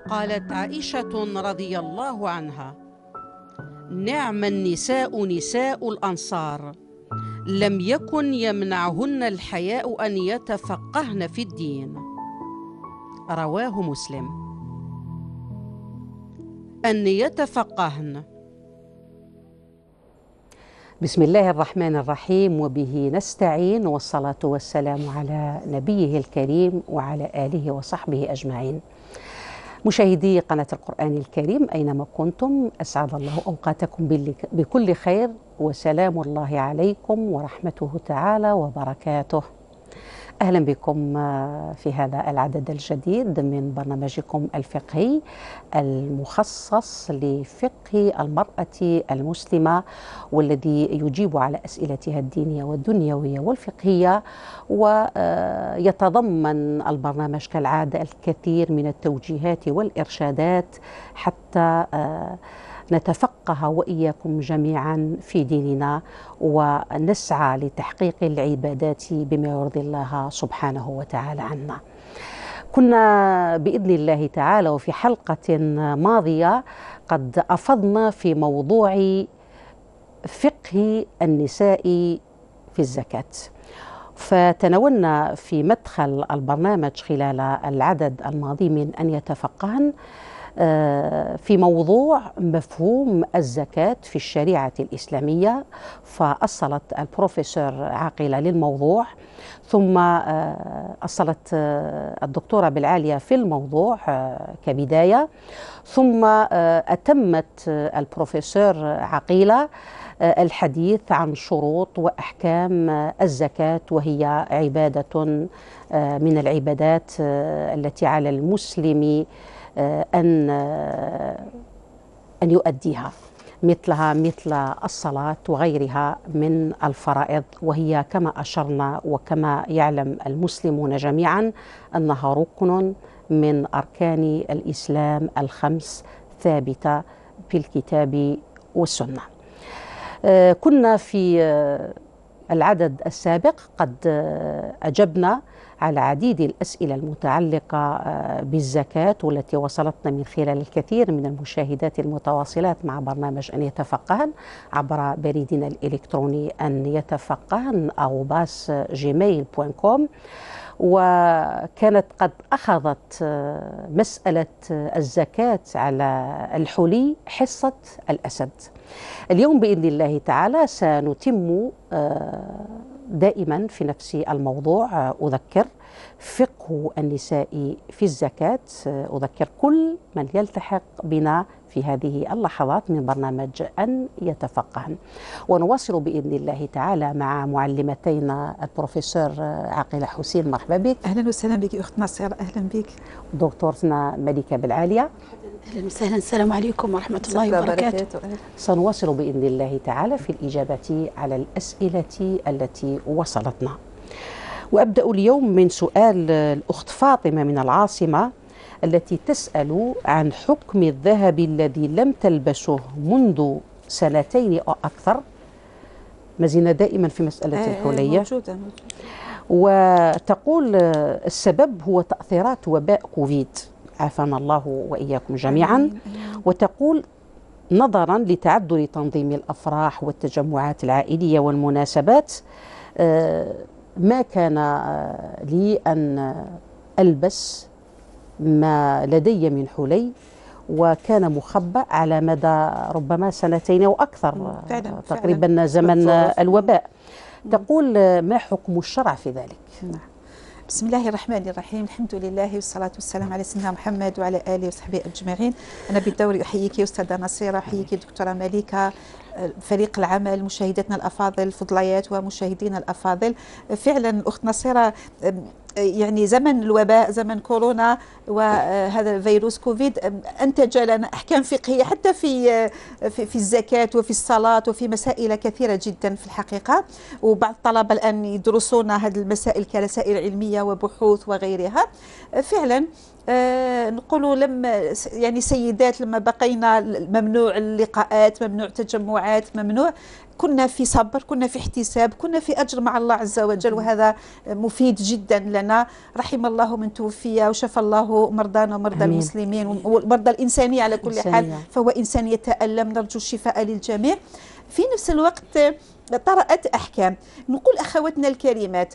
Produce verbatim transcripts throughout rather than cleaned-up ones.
قالت عائشة رضي الله عنها: نعم النساء نساء الأنصار، لم يكن يمنعهن الحياء أن يتفقهن في الدين. رواه مسلم. أن يتفقهن. بسم الله الرحمن الرحيم، وبه نستعين، والصلاة والسلام على نبيه الكريم وعلى آله وصحبه أجمعين. مشاهدي قناة القرآن الكريم أينما كنتم، أسعد الله أوقاتكم بكل خير، وسلام الله عليكم ورحمته تعالى وبركاته. أهلا بكم في هذا العدد الجديد من برنامجكم الفقهي المخصص لفقه المرأة المسلمة، والذي يجيب على أسئلتها الدينية والدنيوية والفقهية، ويتضمن البرنامج كالعادة الكثير من التوجيهات والإرشادات حتى نتفقه وإياكم جميعا في ديننا، ونسعى لتحقيق العبادات بما يرضي الله سبحانه وتعالى عنا. كنا بإذن الله تعالى وفي حلقة ماضية قد أفضنا في موضوع فقه النساء في الزكاة، فتناولنا في مدخل البرنامج خلال العدد الماضي من أن يتفقهن في موضوع مفهوم الزكاة في الشريعة الإسلامية، فأصلت البروفيسور عاقلة للموضوع، ثم أصلت الدكتورة بالعالية في الموضوع كبداية، ثم أتمت البروفيسور عقيلة الحديث عن شروط وأحكام الزكاة، وهي عبادة من العبادات التي على المسلم أن أن يؤديها، مثلها مثل الصلاة وغيرها من الفرائض، وهي كما أشرنا وكما يعلم المسلمون جميعا أنها ركن من أركان الإسلام الخمس، ثابتة في الكتاب والسنة. كنا في العدد السابق قد أجبنا على عديد الأسئلة المتعلقة بالزكاة، والتي وصلتنا من خلال الكثير من المشاهدات المتواصلات مع برنامج أن يتفقهن عبر بريدنا الإلكتروني أن يتفقهن أو باس جيميل دوت كوم. وكانت قد أخذت مسألة الزكاة على الحلي حصة الأسد. اليوم بإذن الله تعالى سنتم دائما في نفس الموضوع. أذكر فقه النساء في الزكاة، أذكر كل من يلتحق بنا في هذه اللحظات من برنامج أن يتفقهن، ونواصل بإذن الله تعالى مع معلمتينا البروفيسور عاقلة حسين. مرحبا بك. أهلا وسهلا بك أخت نصير. أهلا بك. دكتورتنا ملكة بالعالية. أهلا وسهلا. السلام عليكم ورحمة الله وبركاته. سنواصل بإذن الله تعالى في الإجابة على الأسئلة التي وصلتنا، وأبدأ اليوم من سؤال الأخت فاطمة من العاصمة، التي تسأل عن حكم الذهب الذي لم تلبسه منذ سنتين أو أكثر. ما زلنا دائما في مسألة الحلية. موجودة موجودة. وتقول السبب هو تأثيرات وباء كوفيد، عافانا الله وإياكم جميعا. وتقول نظرا لتعذر تنظيم الأفراح والتجمعات العائلية والمناسبات، ما كان لي أن ألبس ما لدي من حلي، وكان مخبأ على مدى ربما سنتين أو أكثر، فعلا تقريبا فعلا. زمن الوباء. تقول ما حكم الشرع في ذلك؟ نعم. بسم الله الرحمن الرحيم، الحمد لله والصلاة والسلام على سيدنا محمد وعلى آله وصحبه أجمعين. أنا بالدور أحييك أستاذة نصيرة، أحييك دكتورة مليكة، فريق العمل، مشاهدتنا الأفاضل، فضليات ومشاهدينا الأفاضل. فعلا الأخت نصيرة، يعني زمن الوباء، زمن كورونا وهذا فيروس كوفيد، أنتج لنا أحكام فقهية حتى في في, في الزكاة وفي الصلاة وفي مسائل كثيرة جدا في الحقيقة. وبعض الطلبة الآن يدرسون هذه المسائل كرسائل علمية وبحوث وغيرها. فعلا آه نقولوا لما يعني سيدات لما بقينا ممنوع اللقاءات، ممنوع تجمعات، ممنوع، كنا في صبر، كنا في احتساب، كنا في أجر مع الله عز وجل، وهذا مفيد جدا لنا. رحم الله من توفي وشفى الله مرضانا ومرضى المسلمين ومرضى الإنسانية على كل حال، فهو إنسان يتألم، نرجو الشفاء للجميع. في نفس الوقت طرأت أحكام. نقول أخواتنا الكريمات،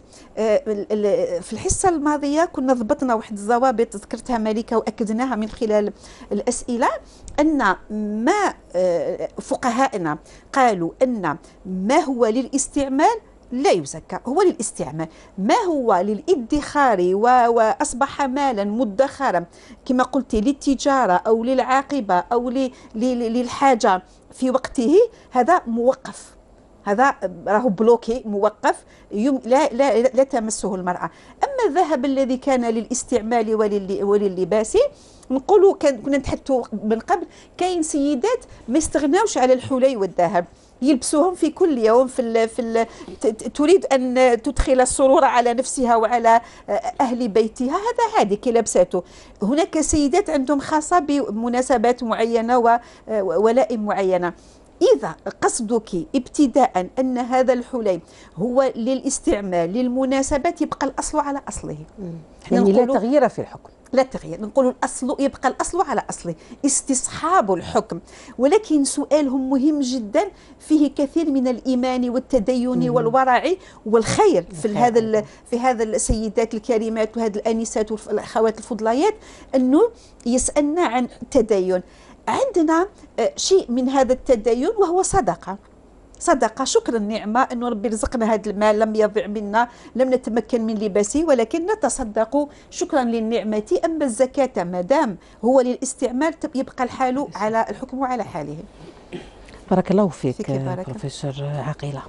في الحصة الماضية كنا ضبطنا واحد الضوابط ذكرتها ملكة وأكدناها من خلال الأسئلة، أن ما فقهاءنا قالوا أن ما هو للاستعمال لا يزكى، هو للاستعمال. ما هو للادخار وأصبح مالا مدخرا كما قلت للتجارة أو للعاقبة أو للحاجة في وقته، هذا موقف، هذا راه بلوكي موقف، لا, لا, لا تمسه المرأة. أما الذهب الذي كان للاستعمال ولللباس، نقولوا كنا نتحدثوا من قبل، كاين سيدات ما يستغناوش على الحلي والذهب، يلبسوهم في كل يوم، في ال في ال تريد ان تدخل السرور على نفسها وعلى اهل بيتها، هذا عادي كي لبساته. هناك سيدات عندهم خاصه بمناسبات معينه وولائم معينه. إذا قصدك ابتداء أن هذا الحلي هو للاستعمال للمناسبات، يبقى الأصل على أصله، يعني لا تغيير في الحكم، لا تغيير، نقول الأصل يبقى الأصل على أصله، استصحاب الحكم. ولكن سؤالهم مهم جدا، فيه كثير من الإيمان والتدين والورع والخير في هذا في هذا السيدات الكريمات وهذه الآنسات والأخوات الفضليات، أنه يسألنا عن التدين. عندنا شيء من هذا التدين وهو صدقة، صدقة شكر النعمة أنه ربي رزقنا هذا المال، لم يضع منا، لم نتمكن من لباسه، ولكن نتصدق شكرا للنعمة. أما الزكاة ما دام هو للاستعمال يبقى الحال على الحكم على حاله. بارك الله فيك, فيك بروفيسور عقيلة.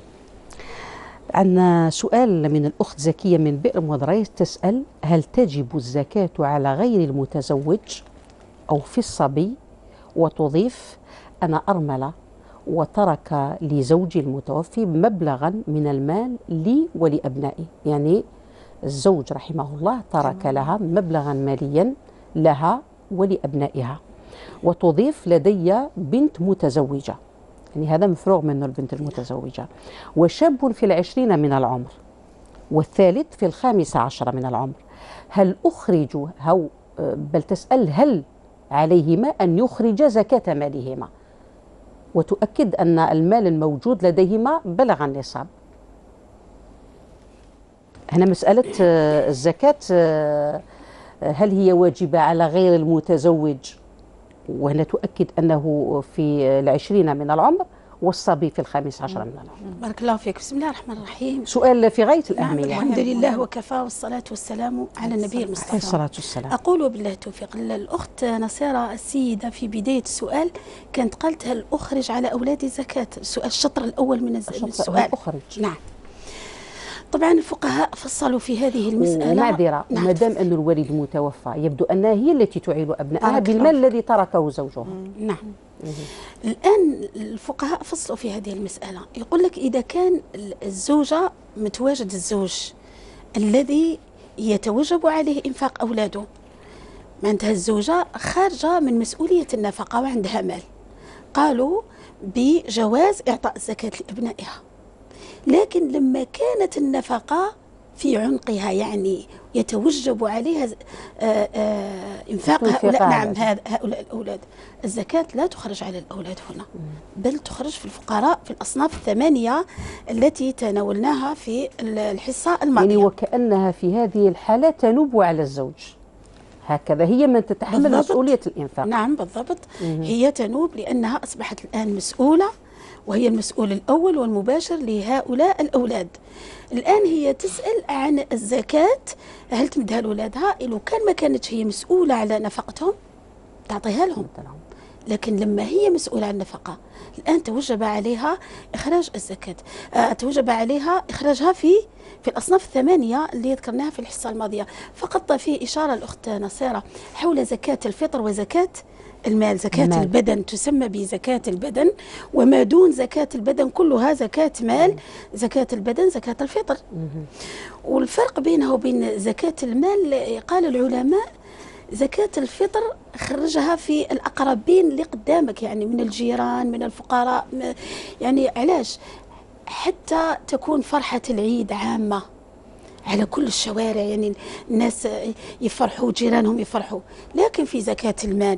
عندنا سؤال من الأخت زكية من بئر مدريس تسأل: هل تجب الزكاة على غير المتزوج أو في الصبي؟ وتضيف: أنا أرملة وترك لزوجي المتوفي مبلغا من المال لي ولأبنائي، يعني الزوج رحمه الله ترك لها مبلغا ماليا لها ولأبنائها. وتضيف: لدي بنت متزوجة، يعني هذا مفروغ منه البنت المتزوجة، وشاب في العشرين من العمر، والثالث في الخامسة عشر من العمر. هل أخرج هو بل تسأل هل عليهما أن يخرج زكاة مالهما؟ وتؤكد أن المال الموجود لديهما بلغ النصاب. هنا مسألة الزكاة هل هي واجبة على غير المتزوج، وهنا تؤكد أنه في العشرين من العمر والصبي في الخامس عشر من العمر. بارك الله فيك. بسم الله الرحمن الرحيم. سؤال في غاية الأهمية. الحمد لله وكفى والصلاة والسلام على النبي المصطفى. الصلاة والسلام. أقول بالله التوفيق. الأخت نصيرة السيدة في بداية السؤال كانت قالت: هل أخرج على أولادي زكاة؟ السؤال الشطر الأول من السؤال. أخرج. نعم. طبعا الفقهاء فصلوا في هذه المسألة. معذرة، نعم. ما دام أن الوالد متوفى يبدو أنها هي التي تعيل أبنائها بالمال الذي تركه زوجها. نعم. الآن الفقهاء فصلوا في هذه المسألة، يقول لك إذا كان الزوجة متواجد الزوج الذي يتوجب عليه إنفاق أولاده، معناتها الزوجة خارجة من مسؤولية النفقة وعندها مال، قالوا بجواز إعطاء الزكاة لأبنائها. لكن لما كانت النفقة في عنقها، يعني يتوجب عليها آآ آآ إنفاق هؤلاء، نعم هؤلاء الأولاد، الزكاة لا تخرج على الأولاد هنا، بل تخرج في الفقراء في الأصناف الثمانية التي تناولناها في الحصة الماضية. يعني وكأنها في هذه الحالة تنوب على الزوج، هكذا هي من تتحمل بالضبط. مسؤولية الإنفاق. نعم بالضبط. مم. هي تنوب لأنها أصبحت الآن مسؤولة، وهي المسؤول الأول والمباشر لهؤلاء الأولاد. الآن هي تسأل عن الزكاة، هل تمدها لأولادها؟ لو كان ما كانت هي مسؤولة على نفقتهم تعطيها لهم، لكن لما هي مسؤولة عن النفقة الآن توجب عليها إخراج الزكاة، أه توجب عليها إخراجها في في الأصناف الثمانية اللي ذكرناها في الحصة الماضية. فقط في إشارة الأخت نصيرة حول زكاة الفطر وزكاة المال. زكاة المال. البدن تسمى بزكاة البدن، وما دون زكاة البدن كلها زكاة مال. زكاة البدن زكاة الفطر. والفرق بينها وبين زكاة المال قال العلماء: زكاة الفطر خرجها في الأقربين اللي قدامك، يعني من الجيران من الفقراء، يعني علاش؟ حتى تكون فرحة العيد عامة على كل الشوارع، يعني الناس يفرحوا، جيرانهم يفرحوا. لكن في زكاة المال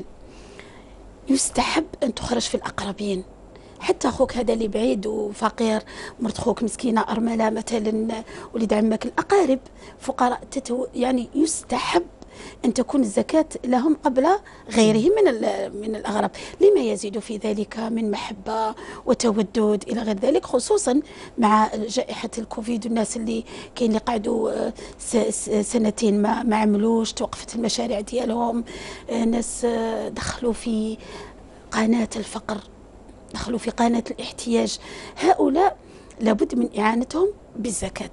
يستحب أن تخرج في الأقربين، حتى أخوك هذا اللي بعيد وفقير، مرت خوك مسكينة أرملة مثلا، ولد عمك، الأقارب فقراء، تتو يعني يستحب أن تكون الزكاة لهم قبل غيرهم من من الأغراب، لما يزيد في ذلك من محبة وتودد إلى غير ذلك، خصوصا مع جائحة الكوفيد، والناس اللي كاين اللي قعدوا سنتين ما ما عملوش، توقفت المشاريع ديالهم، ناس دخلوا في قناة الفقر، دخلوا في قناة الاحتياج، هؤلاء لابد من إعانتهم بالزكاة.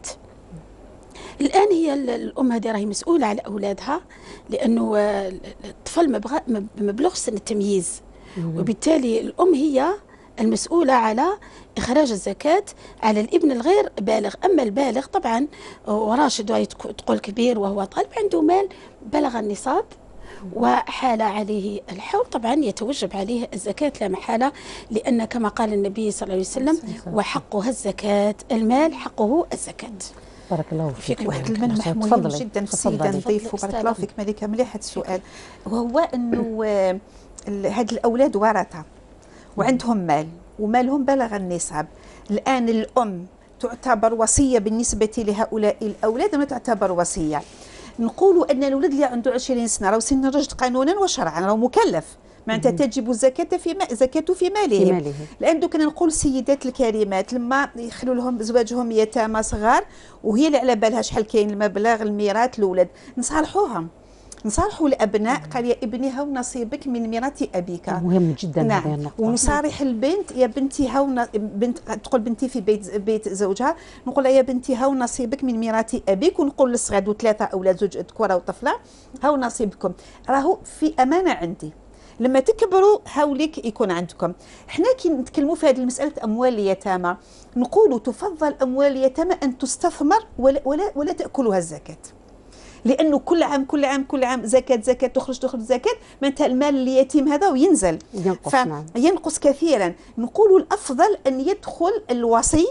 الآن هي الأم هذه راهي مسؤولة على أولادها، لأنه الطفل ما بلغش سن التمييز، وبالتالي الأم هي المسؤولة على إخراج الزكاة على الابن الغير بالغ. أما البالغ طبعا وراشد، تقول كبير وهو طالب عنده مال بلغ النصاب وحال عليه الحول، طبعا يتوجب عليه الزكاة لا محالة، لأن كما قال النبي صلى الله عليه وسلم: وحقها الزكاة، المال حقه الزكاة. بارك الله فيك. واحد الملمح مهم جدا السيدة نضيفه، بارك الله فيك ملكة، مليح هذا السؤال، وهو أنه هاد الأولاد ورثة وعندهم مال ومالهم بلغ النصاب. الآن الأم تعتبر وصية بالنسبة لهؤلاء الأولاد، ما تعتبر وصية. نقولوا أن الولد اللي عنده عشرين سنة راه سن الرشد قانونا وشرعا، راه مكلف، معناتها تجب الزكاة في ما زكاة في مالهم. في ماله. لأن دوك نقول السيدات الكريمات لما يخلوا لهم زواجهم يتامى صغار، وهي اللي على بالها شحال كاين المبلغ الميراث الأولاد، نصالحوهم، نصالحوا الابناء، قال يا ابني هاو نصيبك من ميراث ابيك. مهم جدا. نعم. هذه النقطة. ونصارح البنت يا بنتي هاو بنت، تقول بنتي في بيت بيت زوجها، نقول يا بنتي هاو نصيبك من ميراث ابيك، ونقول للصغار ثلاثه اولاد، زوج ذكوره وطفله، هاو نصيبكم، راهو في امانه عندي، لما تكبروا هاوليك يكون عندكم. حنا كي نتكلموا في هذه المساله اموال اليتامى، نقولوا تفضل اموال اليتامى ان تستثمر ولا ولا, ولا تاكلها الزكاه، لانه كل عام كل عام كل عام زكاه زكاه تخرج تخرج زكاه، معناتها المال اليتيم هذا وينزل ينقص. نعم. ينقص كثيرا. نقولوا الافضل ان يدخل الوصي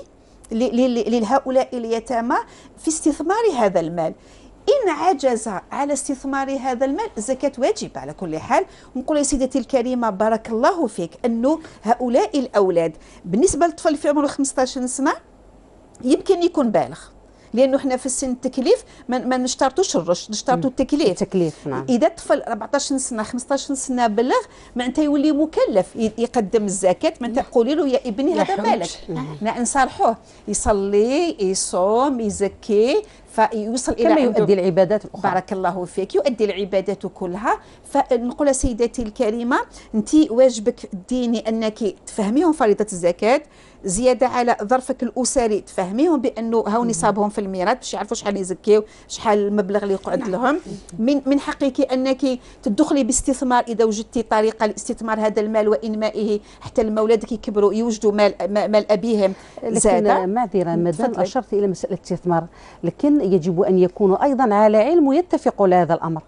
لهؤلاء اليتامى في استثمار هذا المال. إن عجز على استثمار هذا المال الزكاة واجب على كل حال. ونقول يا سيدتي الكريمة بارك الله فيك أنه هؤلاء الأولاد بالنسبة للطفل في عمره خمسة عشر سنة يمكن يكون بالغ، لانه احنا في السن التكليف ما, ما نشترطوش الرشد، نشترطوا التكليف. التكليف نعم. اذا الطفل أربعة عشر سنه خمسة عشر سنه بلغ، معناتها يولي مكلف يقدم الزكاه، معناتها تقولي له يا ابني هذا مالك، نعم نصالحوه، يصلي يصوم يزكي، فيوصل الى كما يؤدي العبادات الاخرى. بارك الله فيك، يؤدي العبادات كلها. فنقول سيدتي الكريمه انت واجبك الديني انك تفهميهم فريضه الزكاه، زياده على ظرفك الاسري تفهميهم بانه هاو نصابهم في الميراث باش يعرفوا شحال يزكيو، شحال المبلغ اللي يقعد لهم. من من حقك انك تدخلي باستثمار اذا وجدتي طريقه لاستثمار هذا المال وانمائه حتى المولاد يكبروا يوجدوا مال مال ابيهم زاده. لكن معذره مدام اشرت الى مساله الاستثمار، لكن يجب ان يكونوا ايضا على علم ويتفقوا لهذا الامر،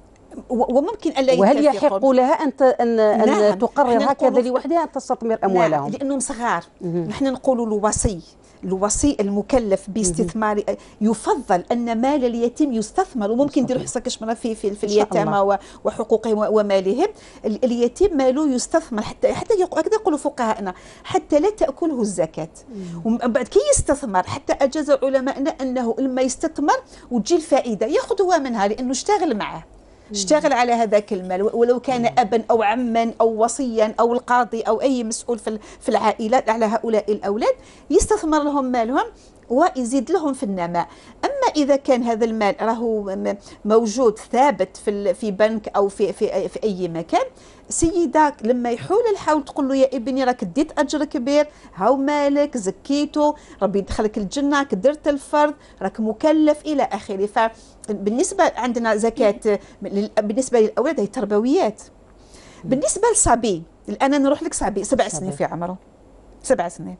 وممكن الا يتفقوا. وهل يحق لها ان ان, أن نعم. تقرر هكذا لوحدها ان تستثمر اموالهم؟ نعم. لانهم صغار. نحن نقولوا الوصي الوصي المكلف باستثمار، يفضل ان مال اليتيم يستثمر، وممكن نديروا حصه كشمره في في, في اليتامى وحقوقهم ومالهم. اليتيم ماله يستثمر حتى حتى هكذا يقولوا فقهاءنا، حتى لا تاكله الزكاه. ومن بعد كي يستثمر، حتى اجاز علماءنا انه لما يستثمر وتجي الفائده ياخذ هو منها، لانه اشتغل معه، اشتغل على هذاك المال، ولو كان أبا أو عما أو وصيا أو القاضي أو أي مسؤول في العائلة على هؤلاء الأولاد، يستثمر لهم مالهم ويزيد لهم في النماء. أما إذا كان هذا المال راهو موجود ثابت في في بنك أو في في في أي مكان، سيدة لما يحول الحول تقول له يا ابني راك ديت أجر كبير، هاو مالك زكيته، ربي يدخلك الجنة، كدرت الفرض، راك مكلف إلى آخره. فبالنسبة عندنا زكاة بالنسبة للأولاد هي تربويات. بالنسبة للصبي الآن أنا نروح لك صبي سبع سنين في عمره، سبع سنين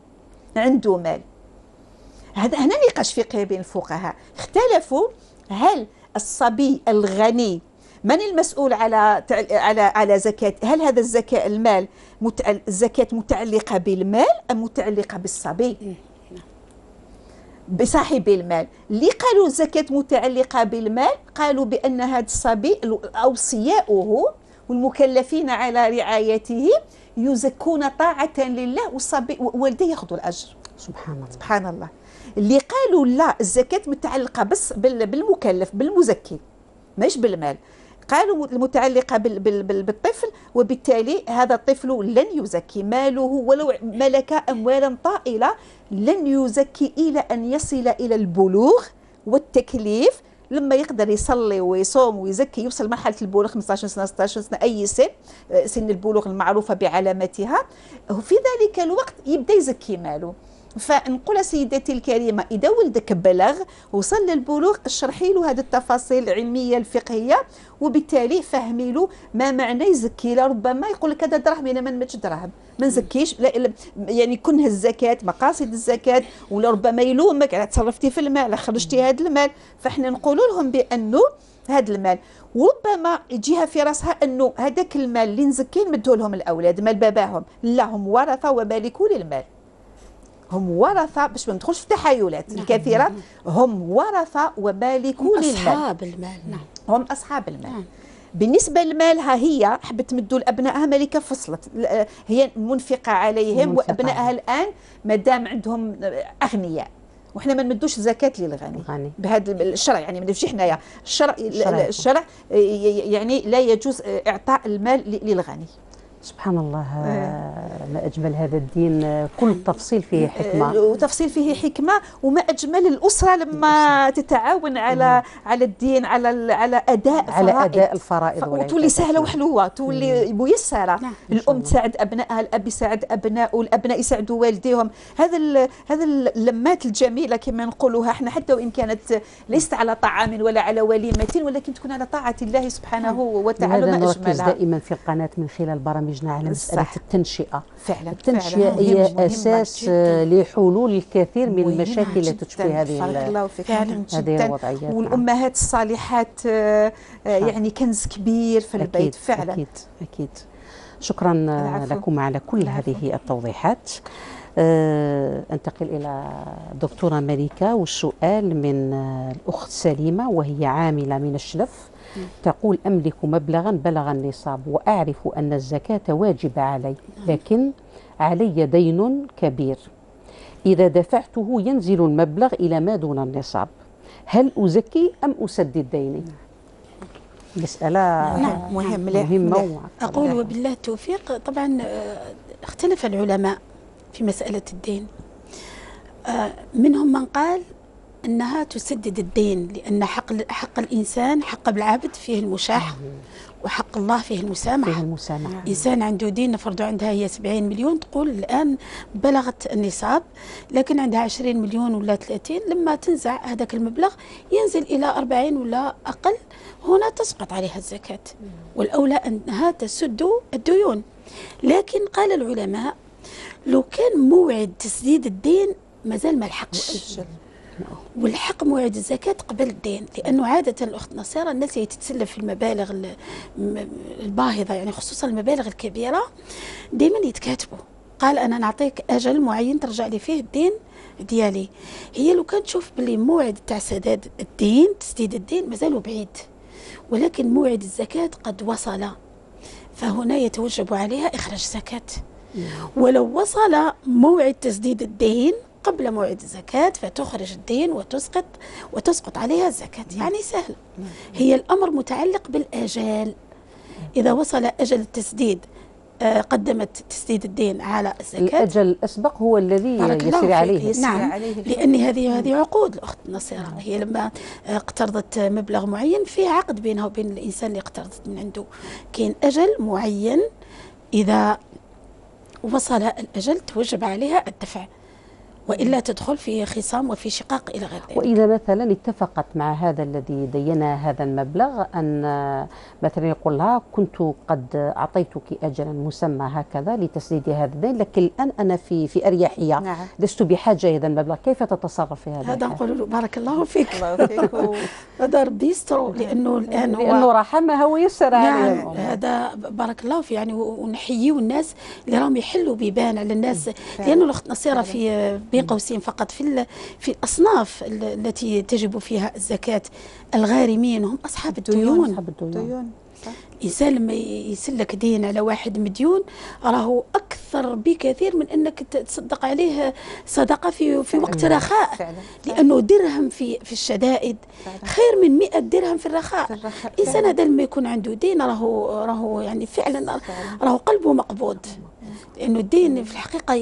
عنده مال، هذا هنا نقاش فقهي بين الفقهاء، اختلفوا هل الصبي الغني من المسؤول على على على زكاة؟ هل هذا الزكاة المال متع... الزكاة متعلقة بالمال أم متعلقة بالصبي؟ بصاحب المال. اللي قالوا الزكاة متعلقة بالمال قالوا بأن هذا الصبي أوصياؤه والمكلفين على رعايته يزكون طاعة لله، والصبي والديه ياخذوا الأجر. سبحان الله سبحان الله. اللي قالوا لا الزكاة متعلقة بس بالمكلف بالمزكي مش بالمال، قالوا المتعلقة بالطفل، وبالتالي هذا الطفل لن يزكي ماله ولو ملك أموالا طائلة، لن يزكي إلى أن يصل إلى البلوغ والتكليف، لما يقدر يصلي ويصوم ويزكي يوصل مرحلة البلوغ خمسة عشر سنة ستة عشر سنة أي سن، سن البلوغ المعروفة بعلامتها، في ذلك الوقت يبدأ يزكي ماله. فنقول سيدتي الكريمة إذا ولدك بلغ وصل للبلوغ اشرحي له هذه التفاصيل العلمية الفقهية، وبالتالي فهمي له ما معنى يزكي. ربما يقول لك هذا دراهم أنا ما نمتش دراهم ما نزكيش، لا يعني كنها الزكاة مقاصد الزكاة، ولا ربما يلومك على تصرفتي في المال على خرجتي هذا المال. فاحنا نقول لهم بأنه هذا المال، وربما يجيها في راسها أنه هذاك المال اللي نزكي نمدوه لهم الأولاد مال باباهم، لا هم ورثة ومالكو للمال، هم ورثة باش ما ندخلش في تحايلات نعم. الكثيرة هم ورثة ومالكو للمال، أصحاب المال. نعم هم أصحاب المال. نعم. بالنسبة لمالها هي حبت تمدوا لأبنائها ملكة فصلت، هي منفقة عليهم منفقة. وأبنائها الآن مادام عندهم أغنياء، وإحنا ما نمدوش زكاة للغني بهذا الشرع، يعني ما نمشي حنايا الشرع الشرع يعني لا يجوز إعطاء المال للغني. سبحان الله ما أجمل هذا الدين، كل تفصيل فيه حكمة وتفصيل فيه حكمة، وما أجمل الأسرة لما تتعاون على على الدين على على أداء على فرائض. أداء الفرائض وتولي سهلة وحلوة، تولي ميسرة. نعم. الأم تساعد أبنائها، الأب يساعد أبنائه، الأبناء يساعدوا والديهم. هذا هذا اللمات الجميلة كما نقولوها احنا، حتى وإن كانت ليست على طعام ولا على وليمة، ولكن تكون على طاعة الله سبحانه وتعالى. ما أجملها دائما في القناة من خلال برامج على مسألة التنشئة. فعلا التنشئة فعلا هي أساس لحلول الكثير من المشاكل التي تشبه هذه هذه الوضعيات. والأمهات الصالحات يعني كنز كبير في البيت. أكيد فعلا أكيد أكيد. شكرا العفو. لكم على كل العفو. هذه التوضيحات. أه انتقل إلى دكتورة ملكة، والسؤال من الأخت سليمة وهي عاملة من الشلف. تقول أملك مبلغا بلغ النصاب وأعرف أن الزكاة واجبة علي، لكن علي دين كبير، إذا دفعته ينزل المبلغ إلى ما دون النصاب، هل أزكي أم أسدد ديني؟ مسألة نعم. مهم مهمة. أقول وبالله التوفيق. طبعا اختلف العلماء في مسألة الدين، منهم من قال أنها تسدد الدين، لأن حق حق الإنسان حق العبد فيه المشاحة، وحق الله فيه المسامحة. فيه المسامحة. إنسان عنده دين نفرض عندها هي سبعين مليون، تقول الآن بلغت النصاب لكن عندها عشرين مليون ولا ثلاثين، لما تنزع هذاك المبلغ ينزل إلى أربعين ولا أقل، هنا تسقط عليها الزكاة، والأولى أنها تسد الديون. لكن قال العلماء لو كان موعد تسديد الدين مازال ما لحقش، والحق موعد الزكاة قبل الدين، لأنه عادة الأخت نصيرة الناس اللي تتسلف في المبالغ الباهظة، يعني خصوصا المبالغ الكبيرة، دائما يتكاتبوا، قال أنا نعطيك أجل معين ترجع لي فيه الدين ديالي. هي لو كانت تشوف باللي موعد تاع سداد الدين تسديد الدين مازالوا بعيد، ولكن موعد الزكاة قد وصل، فهنا يتوجب عليها إخراج زكاة. ولو وصل موعد تسديد الدين قبل موعد الزكاة فتخرج الدين وتسقط وتسقط عليها الزكاة، يعني سهل. هي الأمر متعلق بالآجال، إذا وصل أجل التسديد قدمت تسديد الدين على الزكاة. الأجل الأسبق هو الذي يسري عليه. يسري نعم عليه. لأن هذه هذه عقود الأخت نصيرة، هي لما اقترضت مبلغ معين في عقد بينها وبين الإنسان اللي اقترضت من عنده، كاين أجل معين إذا وصل الأجل توجب عليها الدفع، وإلا تدخل في خصام وفي شقاق إلى غير ذلك. وإذا مثلا اتفقت مع هذا الذي دين هذا المبلغ أن مثلا يقول لها كنت قد أعطيتك أجلا مسمى هكذا لتسديد هذا الدين، لكن الآن أنا في في أريحية، نعم. لست بحاجة إلى هذا المبلغ، كيف تتصرف في هذا؟ هذا نقول له بارك الله فيك. الله فيك. هذا ربي يستر، لأنه الآن هو لأنه رحمها ويسر عليه. نعم هذا بارك الله فيه يعني، ونحييه الناس اللي راهم يحلوا بيبان على الناس، لأنه الأخت نصيرة في بين قوسين فقط في في الأصناف التي تجب فيها الزكاة، الغارمين هم أصحاب الديون. أصحاب الديون. الإنسان لما يسلك دين على واحد مديون راهو أكثر بكثير من أنك تصدق عليه صدقة في في وقت رخاء، لأنه درهم في في الشدائد خير من مئة درهم في الرخاء. الإنسان هذا لما يكون عنده دين راهو راهو يعني فعلا راهو قلبه مقبوض، لأنه الدين في الحقيقة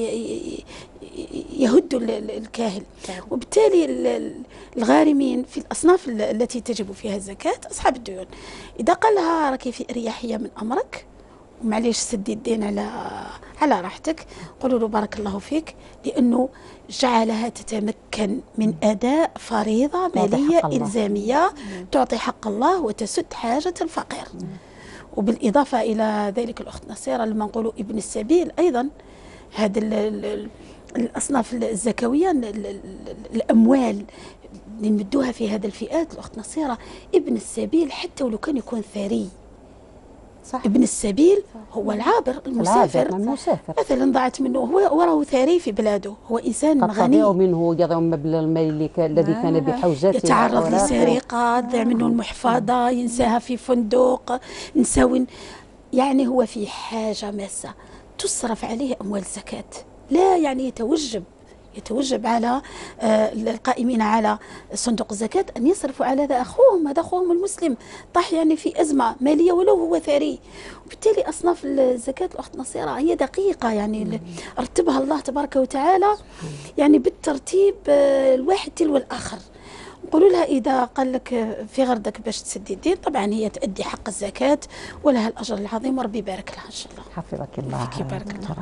يهد الكاهل. وبالتالي الغارمين في الأصناف التي تجب فيها الزكاة أصحاب الديون. إذا قال لها راكي في أريحية من أمرك ومعليش سدي الدين على على راحتك، قولوا له بارك الله فيك، لأنه جعلها تتمكن من أداء فريضة مالية إلزامية تعطي حق الله وتسد حاجة الفقير. وبالإضافة إلى ذلك الأخت نصيرة لما نقولوا ابن السبيل أيضا، هذا الأصناف الزكوية الأموال اللي نمدوها في هذه الفئات الأخت نصيرة، ابن السبيل حتى ولو كان يكون ثري، صح. ابن السبيل هو العابر المسافر، المسافر. مثلا ضاعت منه هو وراه ثري في بلاده، هو إنسان غني قد منه يضع المبلغ المالي الذي آه. كان بحوزته، يتعرض لسرقة، ضيع منه المحفظة، ينساها في فندق، نساوي، يعني هو في حاجة ماسة تصرف عليه أموال الزكاة. لا يعني يتوجب يتوجب على آه القائمين على صندوق الزكاة أن يصرفوا على هذا أخوهم، هذا أخوهم المسلم طاح يعني في أزمة مالية ولو هو ثري. وبالتالي أصناف الزكاة الأخت نصيرة هي دقيقة، يعني رتبها الله تبارك وتعالى يعني بالترتيب آه الواحد تلو الآخر. نقولوا لها إذا قال لك في غردك باش تسدي الدين، طبعا هي تأدي حق الزكاة ولها الأجر العظيم وربي يبارك لها إن شاء الله. حفظك الله. بارك الله.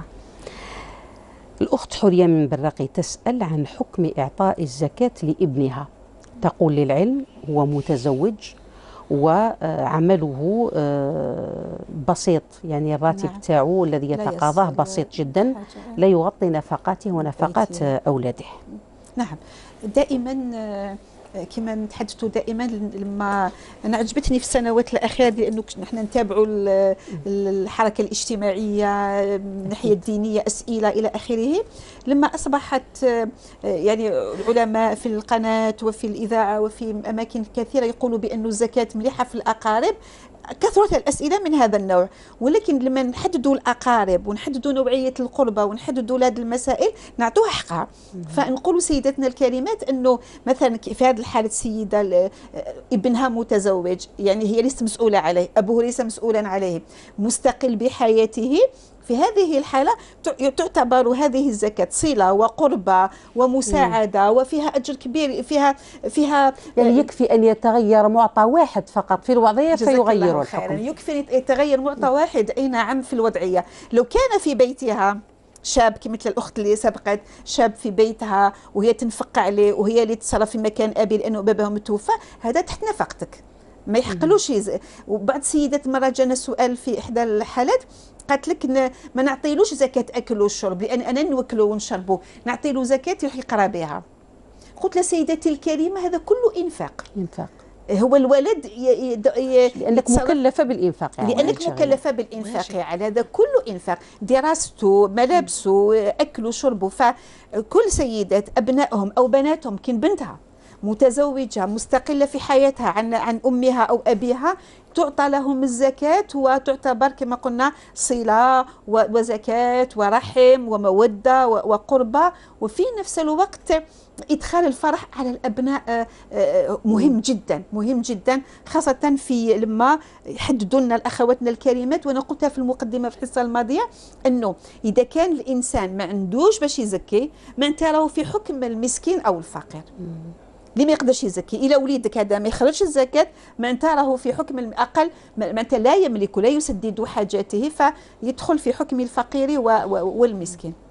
الأخت حورية من براقي تسأل عن حكم إعطاء الزكاة لابنها. تقول للعلم هو متزوج وعمله بسيط، يعني الراتب نعم. تاعو الذي يتقاضاه بسيط جدا، لا يغطي نفقاته ونفقات أولاده. نعم دائما كما نتحدثوا دائما، لما انا عجبتني في السنوات الاخيره لانه نحن نتابعوا الحركه الاجتماعيه من الناحيه الدينيه، اسئله الى اخره، لما اصبحت يعني العلماء في القناه وفي الاذاعه وفي اماكن كثيره يقولوا بأن الزكاه مليحه في الاقارب، كثرت الأسئلة من هذا النوع. ولكن لما نحددوا الأقارب ونحددوا نوعية القربة ونحددوا هذه المسائل نعطوها حقها. فنقول سيداتنا الكريمات أنه مثلا في هذه الحالة السيدة ابنها متزوج، يعني هي ليست مسؤولة عليه، أبوه ليس مسؤولا عليه، مستقل بحياته، في هذه الحالة تعتبر هذه الزكاة صلة وقربة ومساعدة وفيها أجر كبير، فيها فيها يعني يكفي أن يتغير معطى واحد فقط في الوضعية فيغير الحكم. يكفي يتغير معطى واحد أي نعم في الوضعية. لو كان في بيتها شاب كمثل الأخت اللي سبقت، شاب في بيتها وهي تنفق عليه وهي اللي تصرف في مكان أبي لأنه بابها متوفى، هذا تحت نفقتك ما يحقلوش. وبعض السيدات مرة جانا سؤال في إحدى الحالات قالت لك ما نعطيلوش زكاة أكل والشرب لأن أنا نوكلو ونشربو، نعطيلو زكاة يروح يقرا بها. قلت لها سيدتي الكريمة هذا كله إنفاق. إنفاق. هو الولد ي... ي... لأنك مكلفة بالإنفاق، يعني لأنك مكلفة بالإنفاق على هذا كله إنفاق، دراسته، ملابسه، أكله، شربه. فكل سيدات أبنائهم أو بناتهم كن بنتها متزوجة مستقلة في حياتها عن عن أمها أو أبيها، تعطى لهم الزكاة وتعتبر كما قلنا صلة وزكاة ورحم ومودة وقربة. وفي نفس الوقت إدخال الفرح على الأبناء مهم جدا مهم جدا، خاصة في لما يحددوا لنا الأخواتنا الكريمات. وأنا قلتها في المقدمة في الحصة الماضية أنه إذا كان الإنسان ما عندوش باش يزكي معناتها راهو في حكم المسكين أو الفقير اللي ما يقدرش يزكي. الى وليدك هذا ما يخرجش الزكاه معناتها راهو في حكم الاقل، معناتها لا يملك لا يسدد حاجاته، فيدخل في حكم الفقير والمسكين.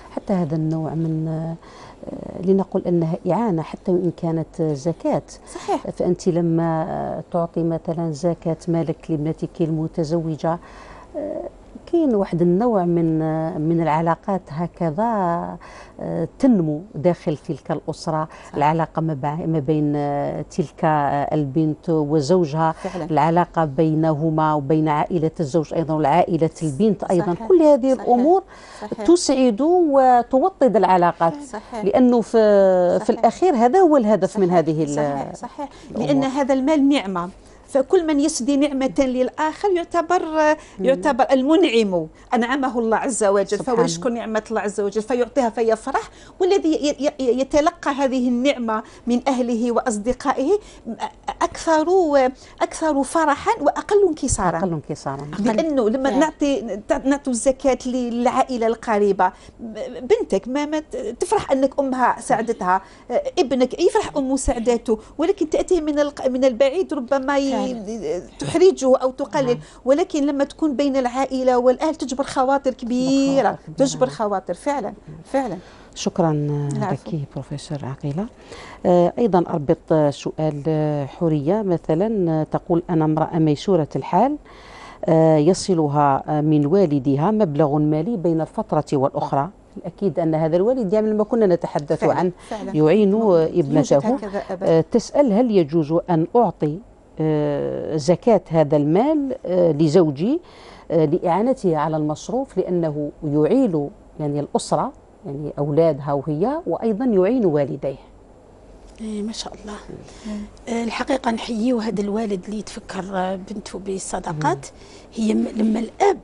حتى هذا النوع من لنقل أنها إعانة حتى وإن كانت زكاة. صحيح. فأنت لما تعطي مثلا زكاة مالك لابنتك المتزوجة كاين واحد النوع من من العلاقات هكذا تنمو داخل تلك الأسرة. صح. العلاقة ما بين تلك البنت وزوجها، فعلا. العلاقة بينهما وبين عائلة الزوج أيضا وعائلة البنت أيضا. صحيح. كل هذه صحيح. الأمور صحيح. تسعد وتوطد العلاقات. صحيح. لأنه في, صحيح. في الأخير هذا هو الهدف. صحيح. من هذه صحيح. صحيح. لأن هذا المال نعمة، فكل من يسدي نعمة للآخر يعتبر يعتبر المنعم، أنعمه الله عز وجل، فهو يشكر نعمة الله عز وجل فيعطيها فيفرح. والذي يتلقى هذه النعمة من أهله وأصدقائه أكثر أكثر فرحا وأقل انكسارا. أقل انكسارا. لأنه لما نعطي نعطي الزكاة للعائلة القريبة، بنتك ما, ما تفرح أنك أمها ساعدتها، ابنك يفرح أمه ساعدته، ولكن تأتي من من البعيد ربما تحرجه أو تقلل. ولكن لما تكون بين العائلة والأهل تجبر خواطر كبيرة، تجبر خواطر فعلا فعلا. شكرا لك بروفيسور عقيلة. أيضا أربط سؤال حورية مثلا، تقول أنا امرأة ميسورة الحال يصلها من والدها مبلغ مالي بين الفترة والأخرى. الأكيد أن هذا الوالد يعني لما كنا نتحدث فعلا عن فعلا يعين ابنته. تسأل هل يجوز أن أعطي زكاة هذا المال لزوجي لإعانته على المصروف، لأنه يعيل يعني الأسرة يعني أولادها وهي، وأيضا يعين والديه. إيه ما شاء الله. مم. الحقيقة نحييه هذا الوالد اللي يتفكر بنته بالصدقات. هي لما الأب